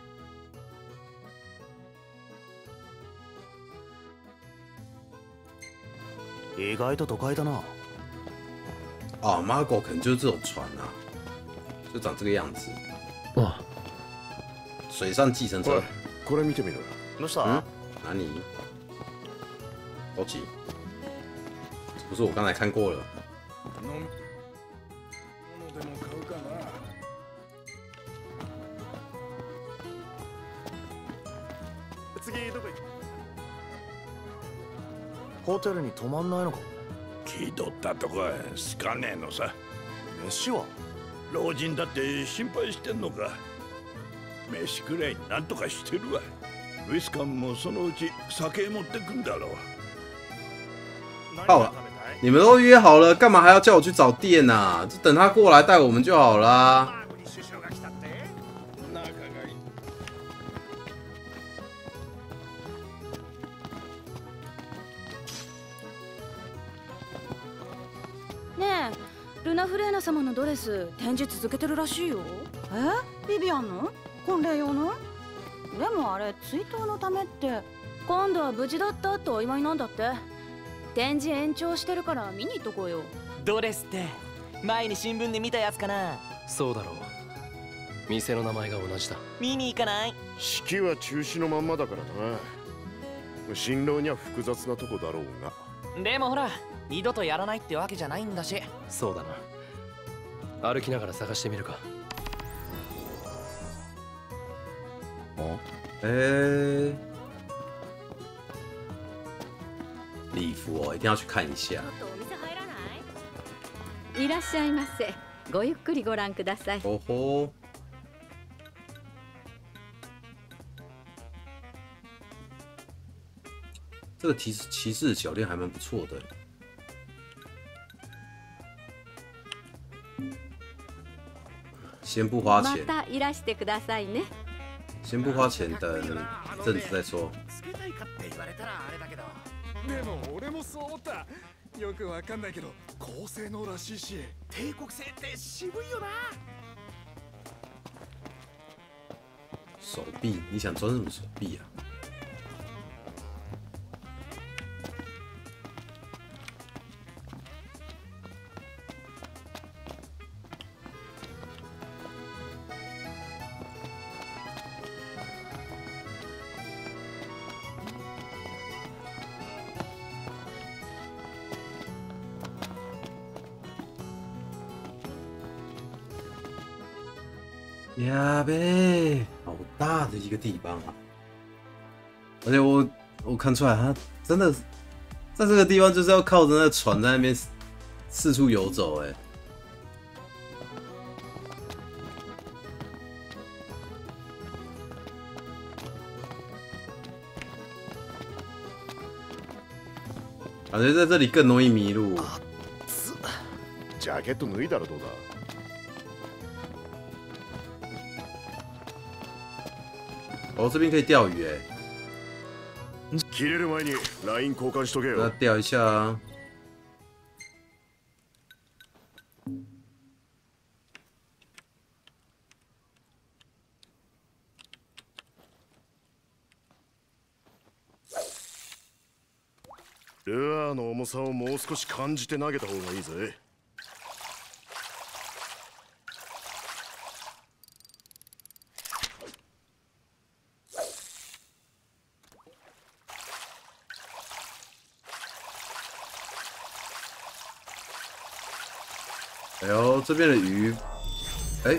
意外と都会だな。 哦，马狗可能就是这种船啊，就长这个样子。 哇， 水上计程车。 これ見てみろ。 どうした？ 哪里？枸杞，不是我刚才看过了。 次どこ行く？ ホテルに泊まんないのか？ 気取ったとこは好かねえのさ。 飯は？ 老人だって心配してんのか。飯くらいなんとかしてるわ。ウィスカンもそのうち酒持ってくんだろう。 好了，你们都约好了，干嘛还要叫我去找店啊？就等他过来带我们就好啦。 ねえ、ルナフレーナ様のドレス展示続けてるらしいよ。ビビアンの？婚礼用の？でもあれ追悼のためって。今度は無事だったってお祝いなんだって。展示延長してるから見に行っとこうよ。 ドレスって前に新聞で見たやつかな？ そうだろう。店の名前が同じだ。 見に行かない？ 式は中止のまんまだからな。新郎には複雑なとこだろうが。 でもほら、二度とやらないってわけじゃないんだし。 そうだな。歩きながら探してみるか。 礼服哦，一定要去看一下。 いらっしゃいませ。ごゆっくりご覧ください。 哦吼。这个骑士的酒店还蛮不错的。先不花钱。 またいらしてくださいね。 先不花钱，等一阵子再说。 でも俺もそう思った。よくわかんないけど高性能らしいし、帝国製って渋いよな。 手臂？你想装什么手臂啊？ 呀呗，好大的一个地方啊！而且我看出来，他真的在这个地方就是要靠着那个船在那边四处游走，哎。感觉在这里更容易迷路。 ジャケット脱いだらどうだ？ 哦，这边可以钓鱼哎。 切れる前にライン交換しとけよ。 要钓一下啊。 ルアーの重さをもう少し感じて投げた方がいいぜ。 哎呦，这边的鱼，哎，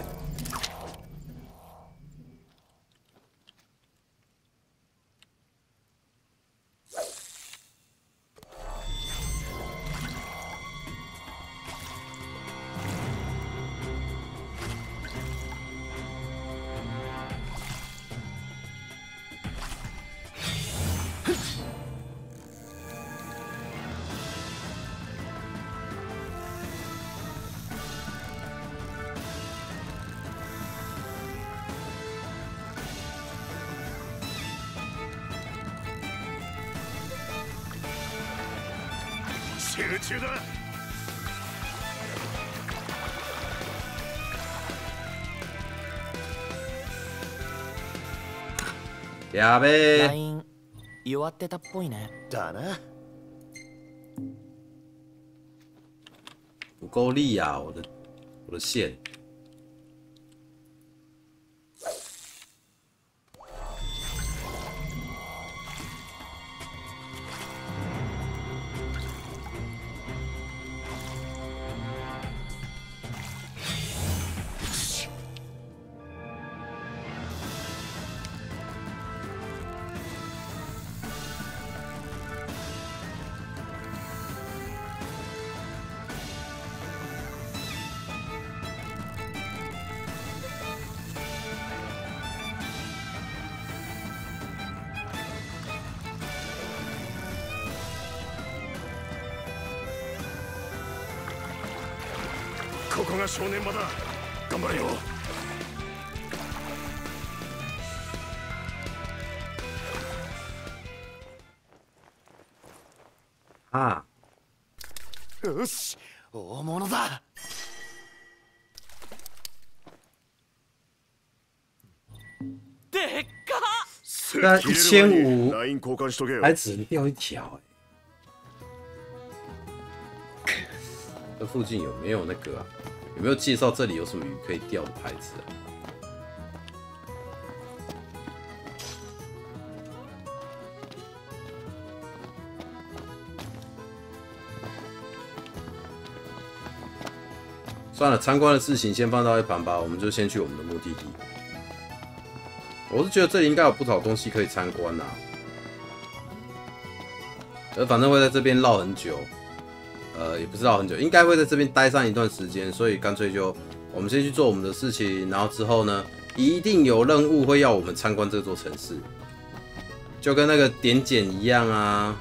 集中だ。 やべえ。 ライン弱ってたっぽいね。 だな。 不够力啊！我的线。 ここが正念場だ。頑張れよ。 ああ。よし、大物だ。 でっか！ 但1500， ライン交換しとけよ。 还只能钓一条哎。这附近有没有那个啊？有没有介绍这里有什么鱼可以钓的牌子啊？算了，参观的事情先放到一旁吧，我们就先去我们的目的地。我是觉得这里应该有不少东西可以参观啦，反正会在这边绕很久。也不是绕很久，应该会在这边待上一段时间，所以干脆就我们先去做我们的事情，然后之后呢，一定有任务会要我们参观这座城市，就跟那个点检一样啊。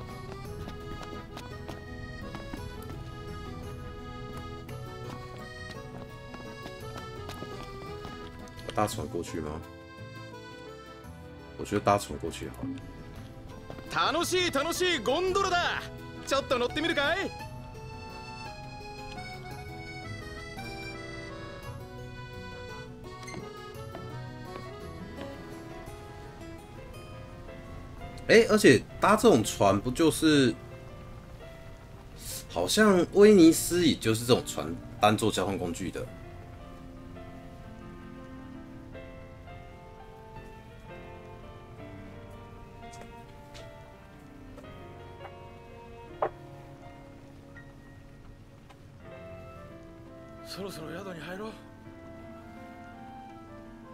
搭船过去吗？我觉得搭船过去好了。 楽しい楽しいゴンドラだ。ちょっと乗ってみるかい？ 而且搭这种船不就是，好像威尼斯也就是这种船当做交通工具的。 そろそろ宿に入ろう。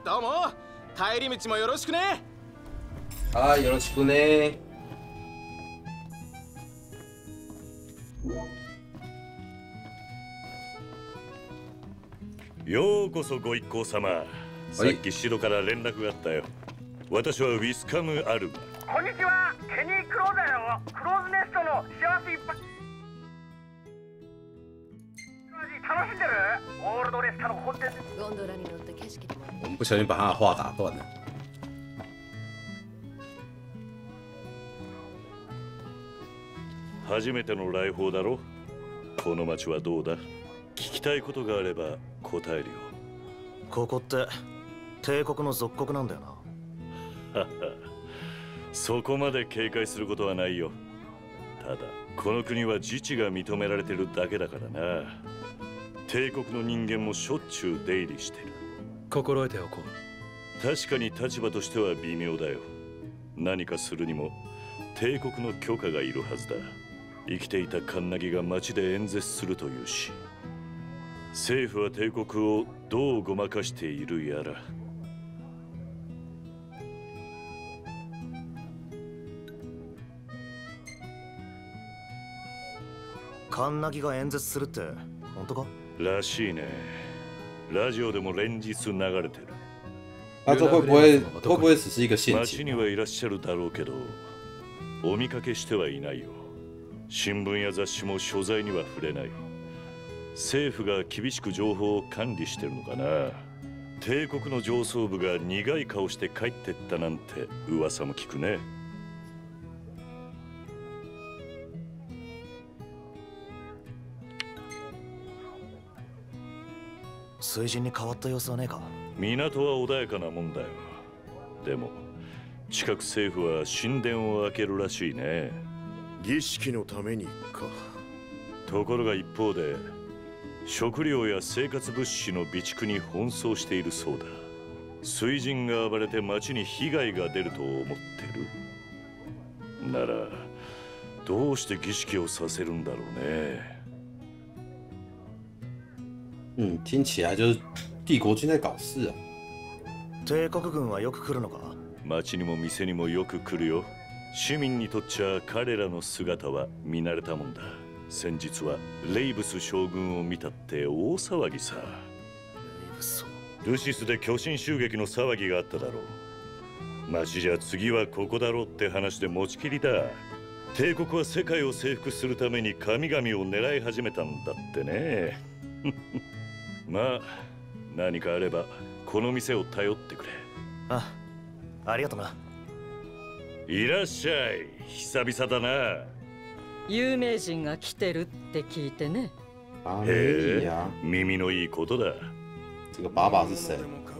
どうも。帰り道もよろしくね。 はい、よろしくね。 ようこそご一行様。さっき城から連絡があったよ。私はウィスカム・アルバ。 こんにちは、ケニー・クローザーよ。クローズネストの幸せいっぱい。楽しんでる？オールドレスタの本店。ゴンドラに乗った景色。 我们不小心把他的话打断了。 初めての来訪だろ。この町はどうだ？聞きたいことがあれば答えるよ。 ここって帝国の属国なんだよな。そこまで警戒することはないよ。ただこの国は自治が認められてるだけだからな。帝国の人間もしょっちゅう出入りしてる。 心得ておこう。確かに立場としては微妙だよ。何かするにも帝国の許可がいるはずだ。生きていたカンナギが町で演説するというし、政府は帝国をどうごまかしているやら。 カンナギが演説するって本当からしいね。ラジオでも連日流れてる。 这会不会只是一个陷阱？ 町にはいらっしゃるだろうけど、お見かけしてはいないよ。新聞や雑誌も所在には触れない。政府が厳しく情報を管理してるのかな。帝国の上層部が苦い顔して帰ってったなんて噂も聞くね。 水神に変わった様子はねえか？ 港は穏やかなもんだよ。でも近く政府は神殿を開けるらしいね。 儀式のためにか。 ところが一方で食料や生活物資の備蓄に奔走しているそうだ。水神が暴れて町に被害が出ると思ってるなら、どうして儀式をさせるんだろうね。 听起来就是帝国军在搞事啊。 帝国軍はよく来るのか？ 町にも店にもよく来るよ。市民にとっちゃ彼らの姿は見慣れたもんだ。先日はレイブス将軍を見たって大騒ぎさ。ルシスで巨神襲撃の騒ぎがあっただろう。町じゃ次はここだろうって話で持ちきりだ。帝国は世界を征服するために神々を狙い始めたんだってね。まあ何かあればこの店を頼ってくれ。 ありがとな。 いらっしゃい。久々だな。 有名人が来てるって聞いてね。 へえ、耳のいいことだ。 这个爸爸是谁？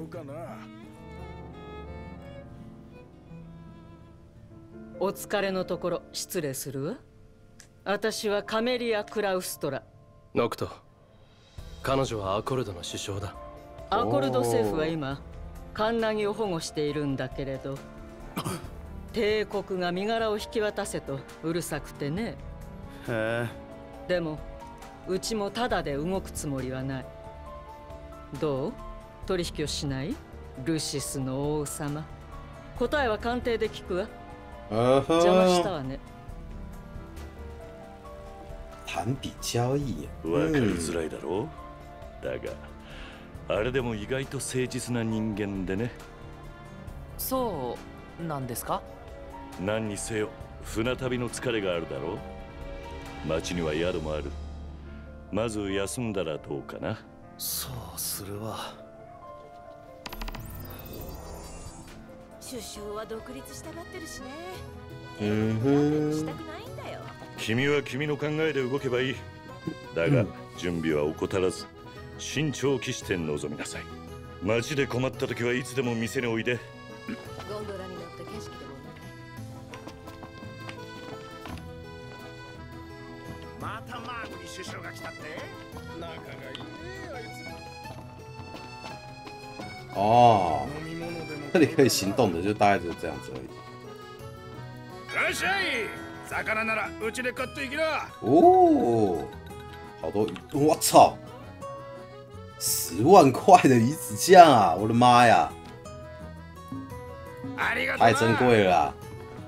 お疲れのところ失礼するわ。私はカメリア・クラウストラ。 ノクト、彼女はアコルドの首相だ。 アコルド政府は今カンナギを保護しているんだけれど帝国が身柄を引き渡せとうるさくてね。 へえ。 でもうちもタダで動くつもりはない。どう？取引をしない？ルシスの王様。答えは官邸で聞くわ。邪魔したわね。 単筆交易。 わかりづらいだろう。だがあれでも意外と誠実な人間でね。 そうなんですか？ 何にせよ船旅の疲れがあるだろう。町には宿もある。まず休んだらどうかな。 そうするわ。 首相は独立したがってるしね。 したくないんだよ。 君は君の考えで動けばいい。だが、準備は怠らず慎重を期して臨みなさい。町で困った時はいつでも店においで。 ゴンドラに乗って景色でもまたマーグに首相が来たって。仲がいいねあいつ。 哦，这里可以行动的，就大概就是这样子而已。 いらっしゃい。魚ならうちで買っていきな。 哦，好多，我操，10万块的鱼子酱啊！我的妈呀！ 太珍贵了啦。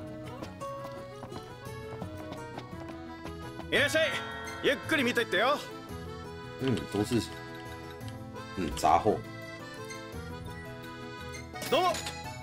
いらっしゃい。ゆっくり見といてよ。 都是杂货。 どうぞ。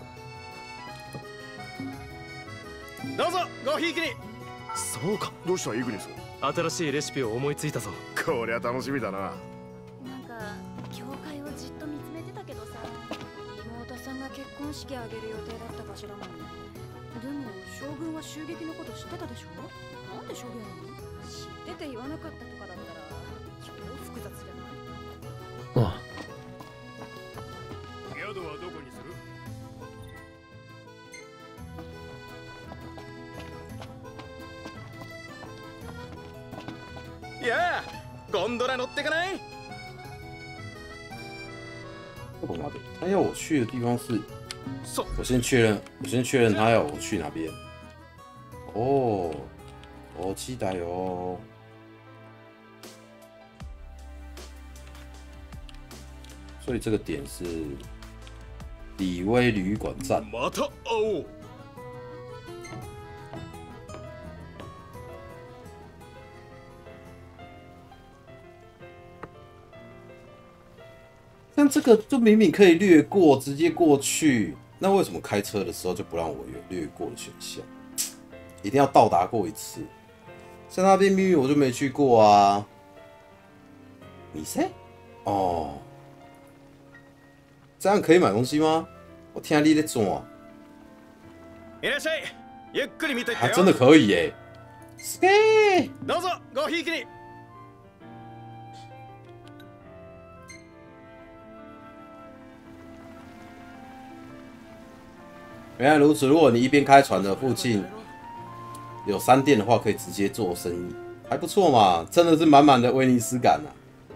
どうぞごひいきに。 そうか。 どうしたイグニス？ 新しいレシピを思いついたぞ。 こりゃ楽しみだな。 なんか教会をじっと見つめてたけどさ、妹さんが結婚式あげる予定だったかしらもんね。でも将軍は襲撃のこと知ってたでしょ。なんで将軍なの？知ってて言わなかったとかだったら超複雑じゃない？ ああ。 宿はどこにする？ いやあ、ゴンドラ乗ってかない？ 他要我去的地方是，我先确认他要我去哪边。哦，我期待哦。所以这个点是里威旅馆站。 また会おう。 但这个就明明可以略过，直接过去，那为什么开车的时候就不让我有略过的选项？一定要到达过一次。像那边明明我就没去过啊。你谁？哦，这样可以买东西吗？我听你在做。 いらっしゃい。ゆっくり見といてよ。 还真的可以耶！すげー。 どうぞごひいきに。 原来如此，如果你一边开船的附近有商店的话，可以直接做生意，还不错嘛，真的是满满的威尼斯感啊！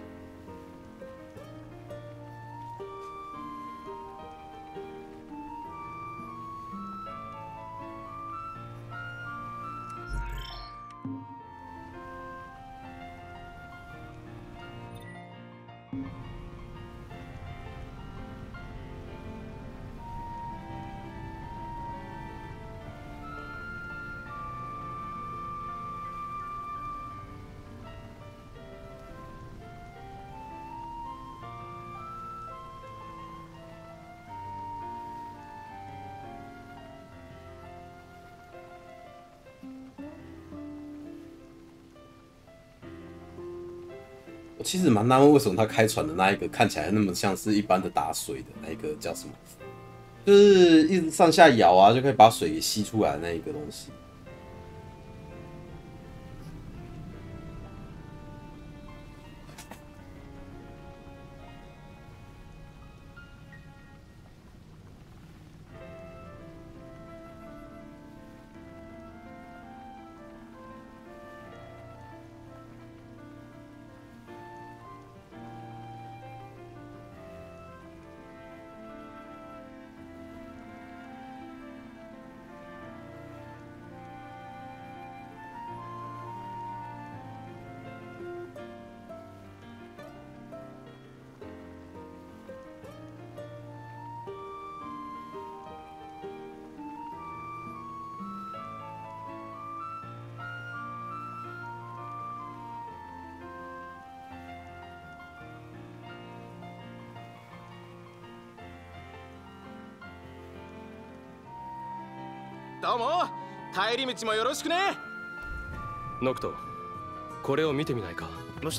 我其实蛮纳闷，为什么他开船的那一个看起来那么像是一般的打水的那一个叫什么？就是一直上下摇啊，就可以把水给吸出来的那一个东西。 どうも。帰り道もよろしくね。 ノクト、これを見てみないか。 どうした？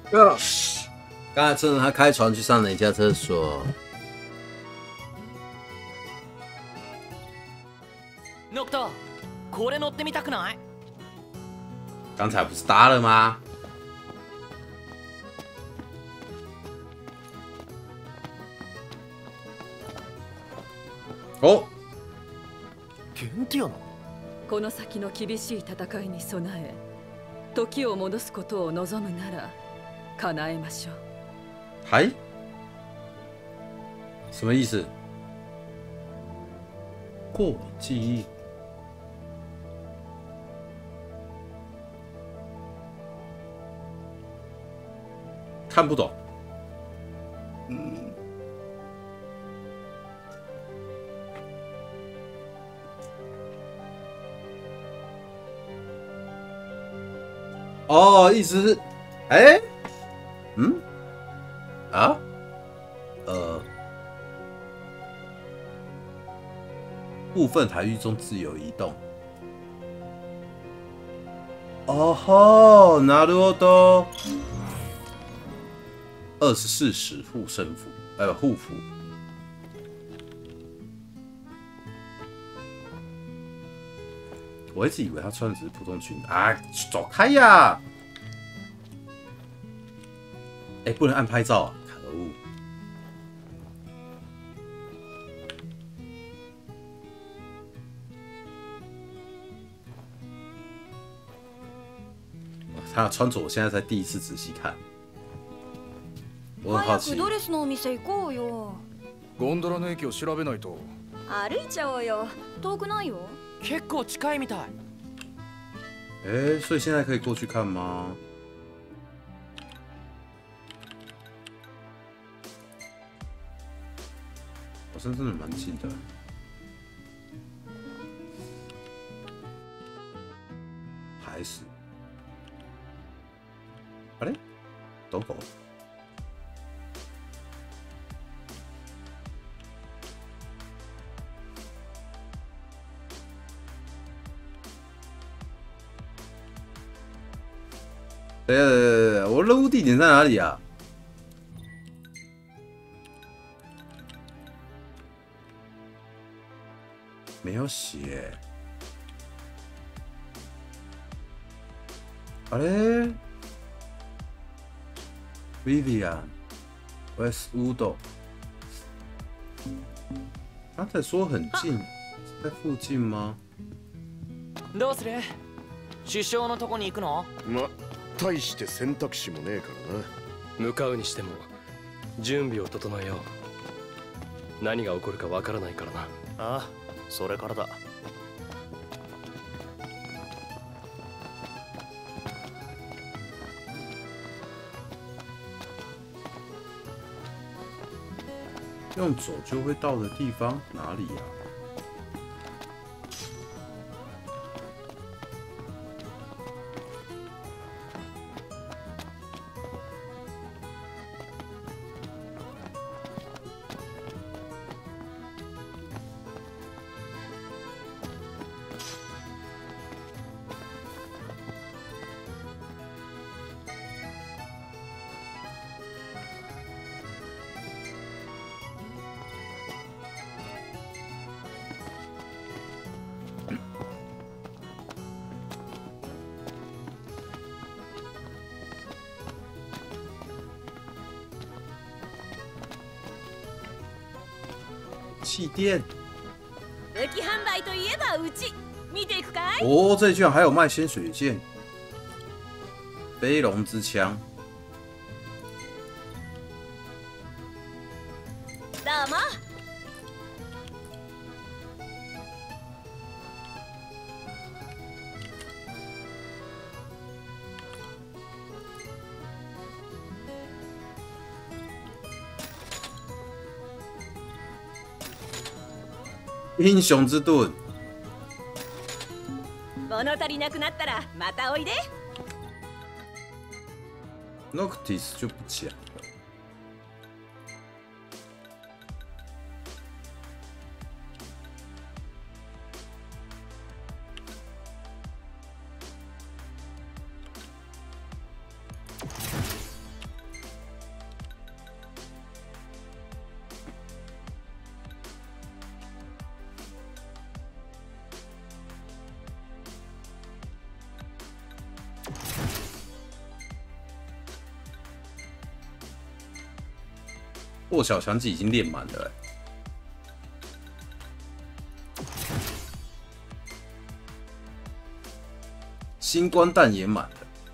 刚才趁着他开船去上了一下厕所。 ノクタ、これ乗ってみたくない？ 刚才不是搭了吗？お、 ケンティアのこの先の厳しい戦いに備え、時を戻すことを望むなら叶えましょう。 はい？什么意思？过记忆。看不懂。哦，意思是，哎，啊，部分海域中自由移动。哦吼，なるほど。24时护身符，护符。我一直以为他穿的只是普通裙子啊！走开呀！哎，不能按拍照啊！可恶！他穿着，我现在才第一次仔细看。我很好奇。 早くドレスのお店行こうよ。 ゴンドラの駅を調べないと。 歩いちゃおうよ。遠くないよ。 結構近いみたい。 所以现在可以过去看吗？好像真的蛮近的。还是？あれ？どこ？我任务地点在哪里啊？没有写。あれ ？Vivian Westwood， 刚才说很近，在附近吗？ どうする？首相のとこに行くの？ 大して選択肢もねえからな。向かうにしても準備を整えよう。何が起こるかわからないからな。 ああ、それからだ。 用走就会到的地方哪里呀？气垫。 武器販売といえばうち。見ていくかい？ 哦，这里居然还有卖仙水剑、飞龙之枪。 どうも。 英雄之盾。 物足りなくなったらまたおいで。 Noctis 就不讲。 破晓强技已经练满了、欸。星光弹也满了。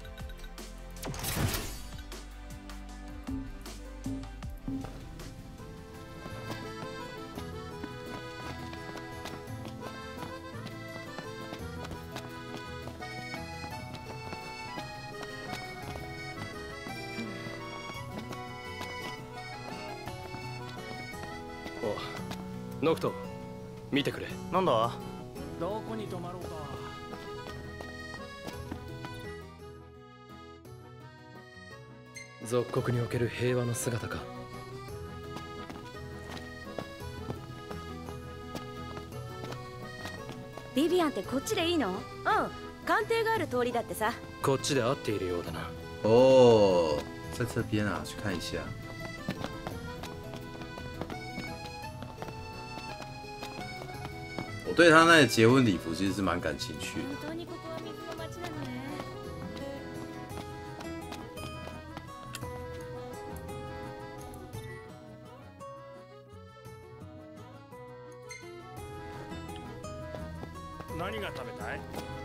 お、ノクト、見てくれ。 なんだ？どこに泊まろうか。 属国における平和の姿か。 ビビアンってこっちでいいの？うん、官邸がある通りだってさ。 こっちで合っているようだな。 哦，在这边啊，去看一下。我对他那个结婚礼服其实是蛮感兴趣的。 本当にここは水の町なのね。 何が食べたい？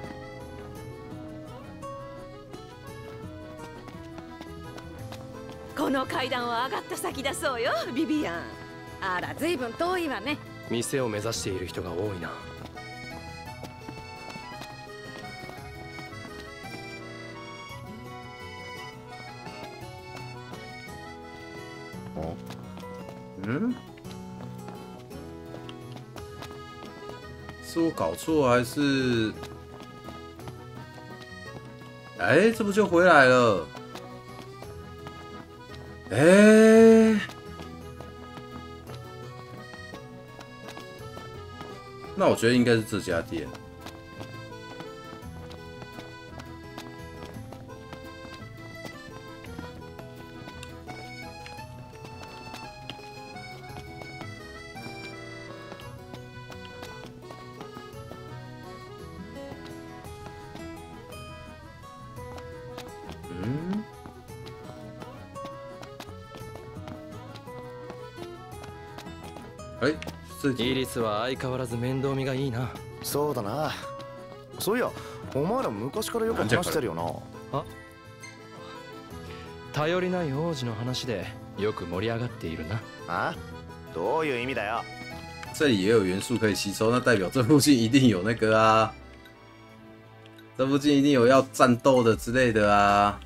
この階段を上がった先だそうよ、ビビアン。 あら、ずいぶん遠いわね。 店を目指している人が多いな。 哦，嗯，是我搞错还是？哎，这不就回来了？哎。那我觉得应该是这家店。嗯。哎。 イリスは相変わらず面倒見がいいな。 そうだな。そういや、お前ら昔からよく話してるよな。 あ、頼りない王子の話でよく盛り上がっているな。 あ？どういう意味だよ？ 这里也有元素可以吸收，那代表这附近一定有那个啊，这附近一定有要战斗的之类的啊。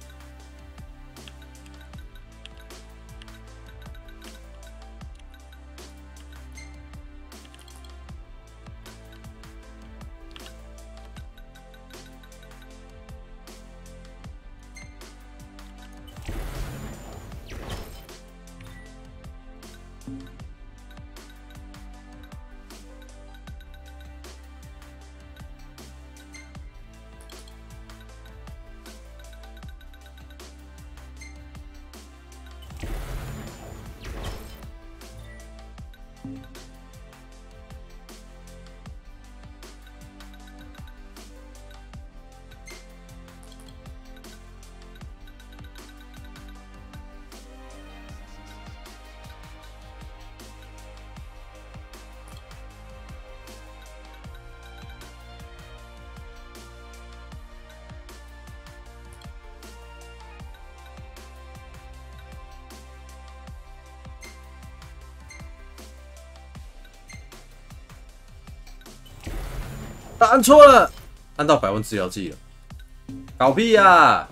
按错了，按到100万治疗剂了，搞屁呀、啊！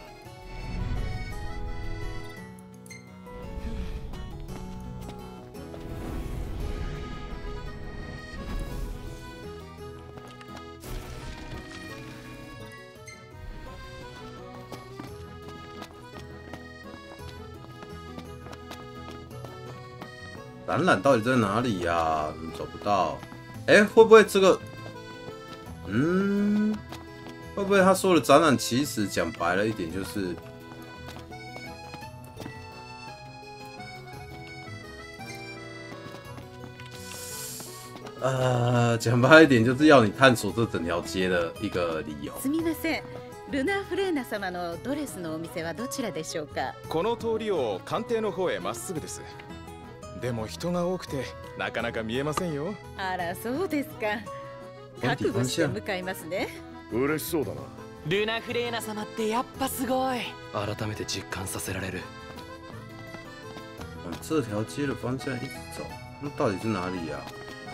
展览到底在哪里呀、啊？找不到。哎，会不会这个？嗯，会不会他说的展览其实讲白了一点就是，讲白一点就是要你探索这整条街的一个理由。 すみません。ルナフレーナ様のドレスのお店はどちらでしょうか？ この通りを官邸の方へまっすぐです。 でも人が多くてなかなか見えませんよ。 あら、そうですか。覚悟して向かいますね。 嬉しそうだな。 ルナフレーナ様ってやっぱすごい。 改めて実感させられる。 往这条街的方向一直走，那到底是哪里呀？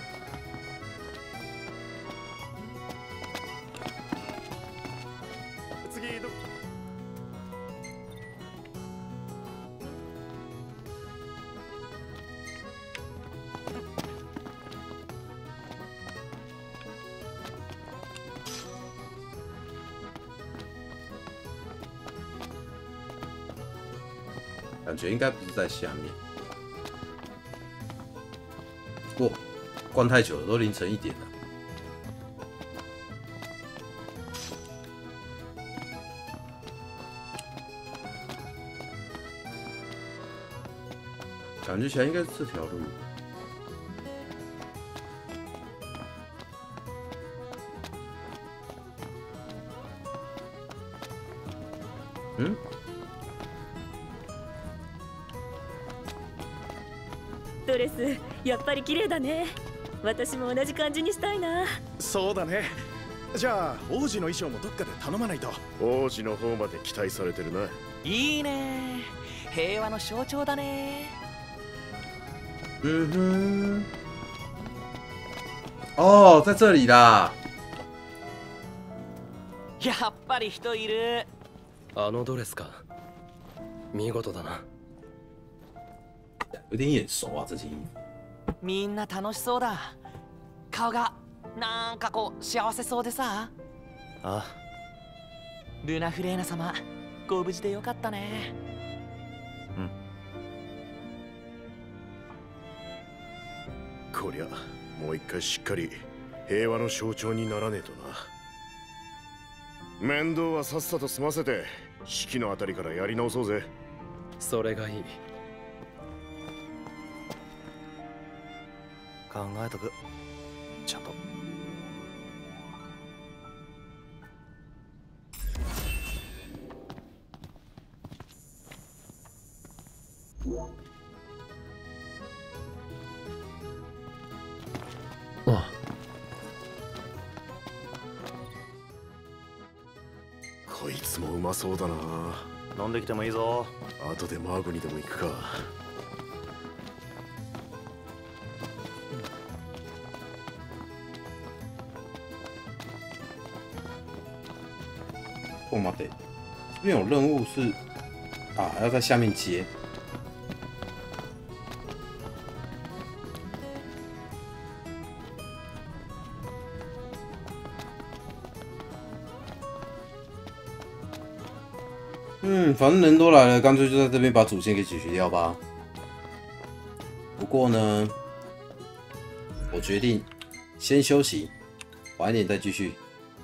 感觉应该不是在下面。不过关太久了，都凌晨1点了。感觉起来应该是这条路。嗯？ ドレスやっぱり綺麗だね。私も同じ感じにしたいな。 そうだね。じゃあ王子の衣装もどっかで頼まないと。 王子の方まで期待されてるな。 いいね。平和の象徴だね。 嗯哼。哦，在这里啦。 やっぱり人いる。 あのドレスか。見事だな。 有点眼熟啊，这件衣服。 みんな楽しそうだ。顔がなんかこう幸せそうでさ。 ああ。 ルナフレーナ様、ご無事でよかったね。 うん。 こりゃもう一回しっかり平和の象徴にならねえとな。面倒はさっさと済ませて式のあたりからやり直そうぜ。 それがいい。 考えとく。ちゃんと。 あ。 こいつもうまそうだな。 飲んできてもいいぞ。 後でマーゴにでも行くか。 哦妈的，这边有任务是啊，还要在下面接。反正人都来了，干脆就在这边把主线给解决掉吧。不过呢，我决定先休息，晚一点再继续。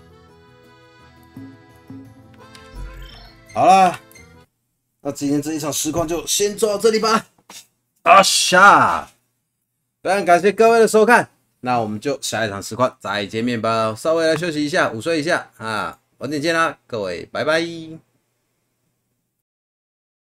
好啦，那今天这一场实况就先做到这里吧。啊下，非常感谢各位的收看，那我们就下一场实况再见面吧。稍微来休息一下，午睡一下啊，晚点见啦，各位，拜拜。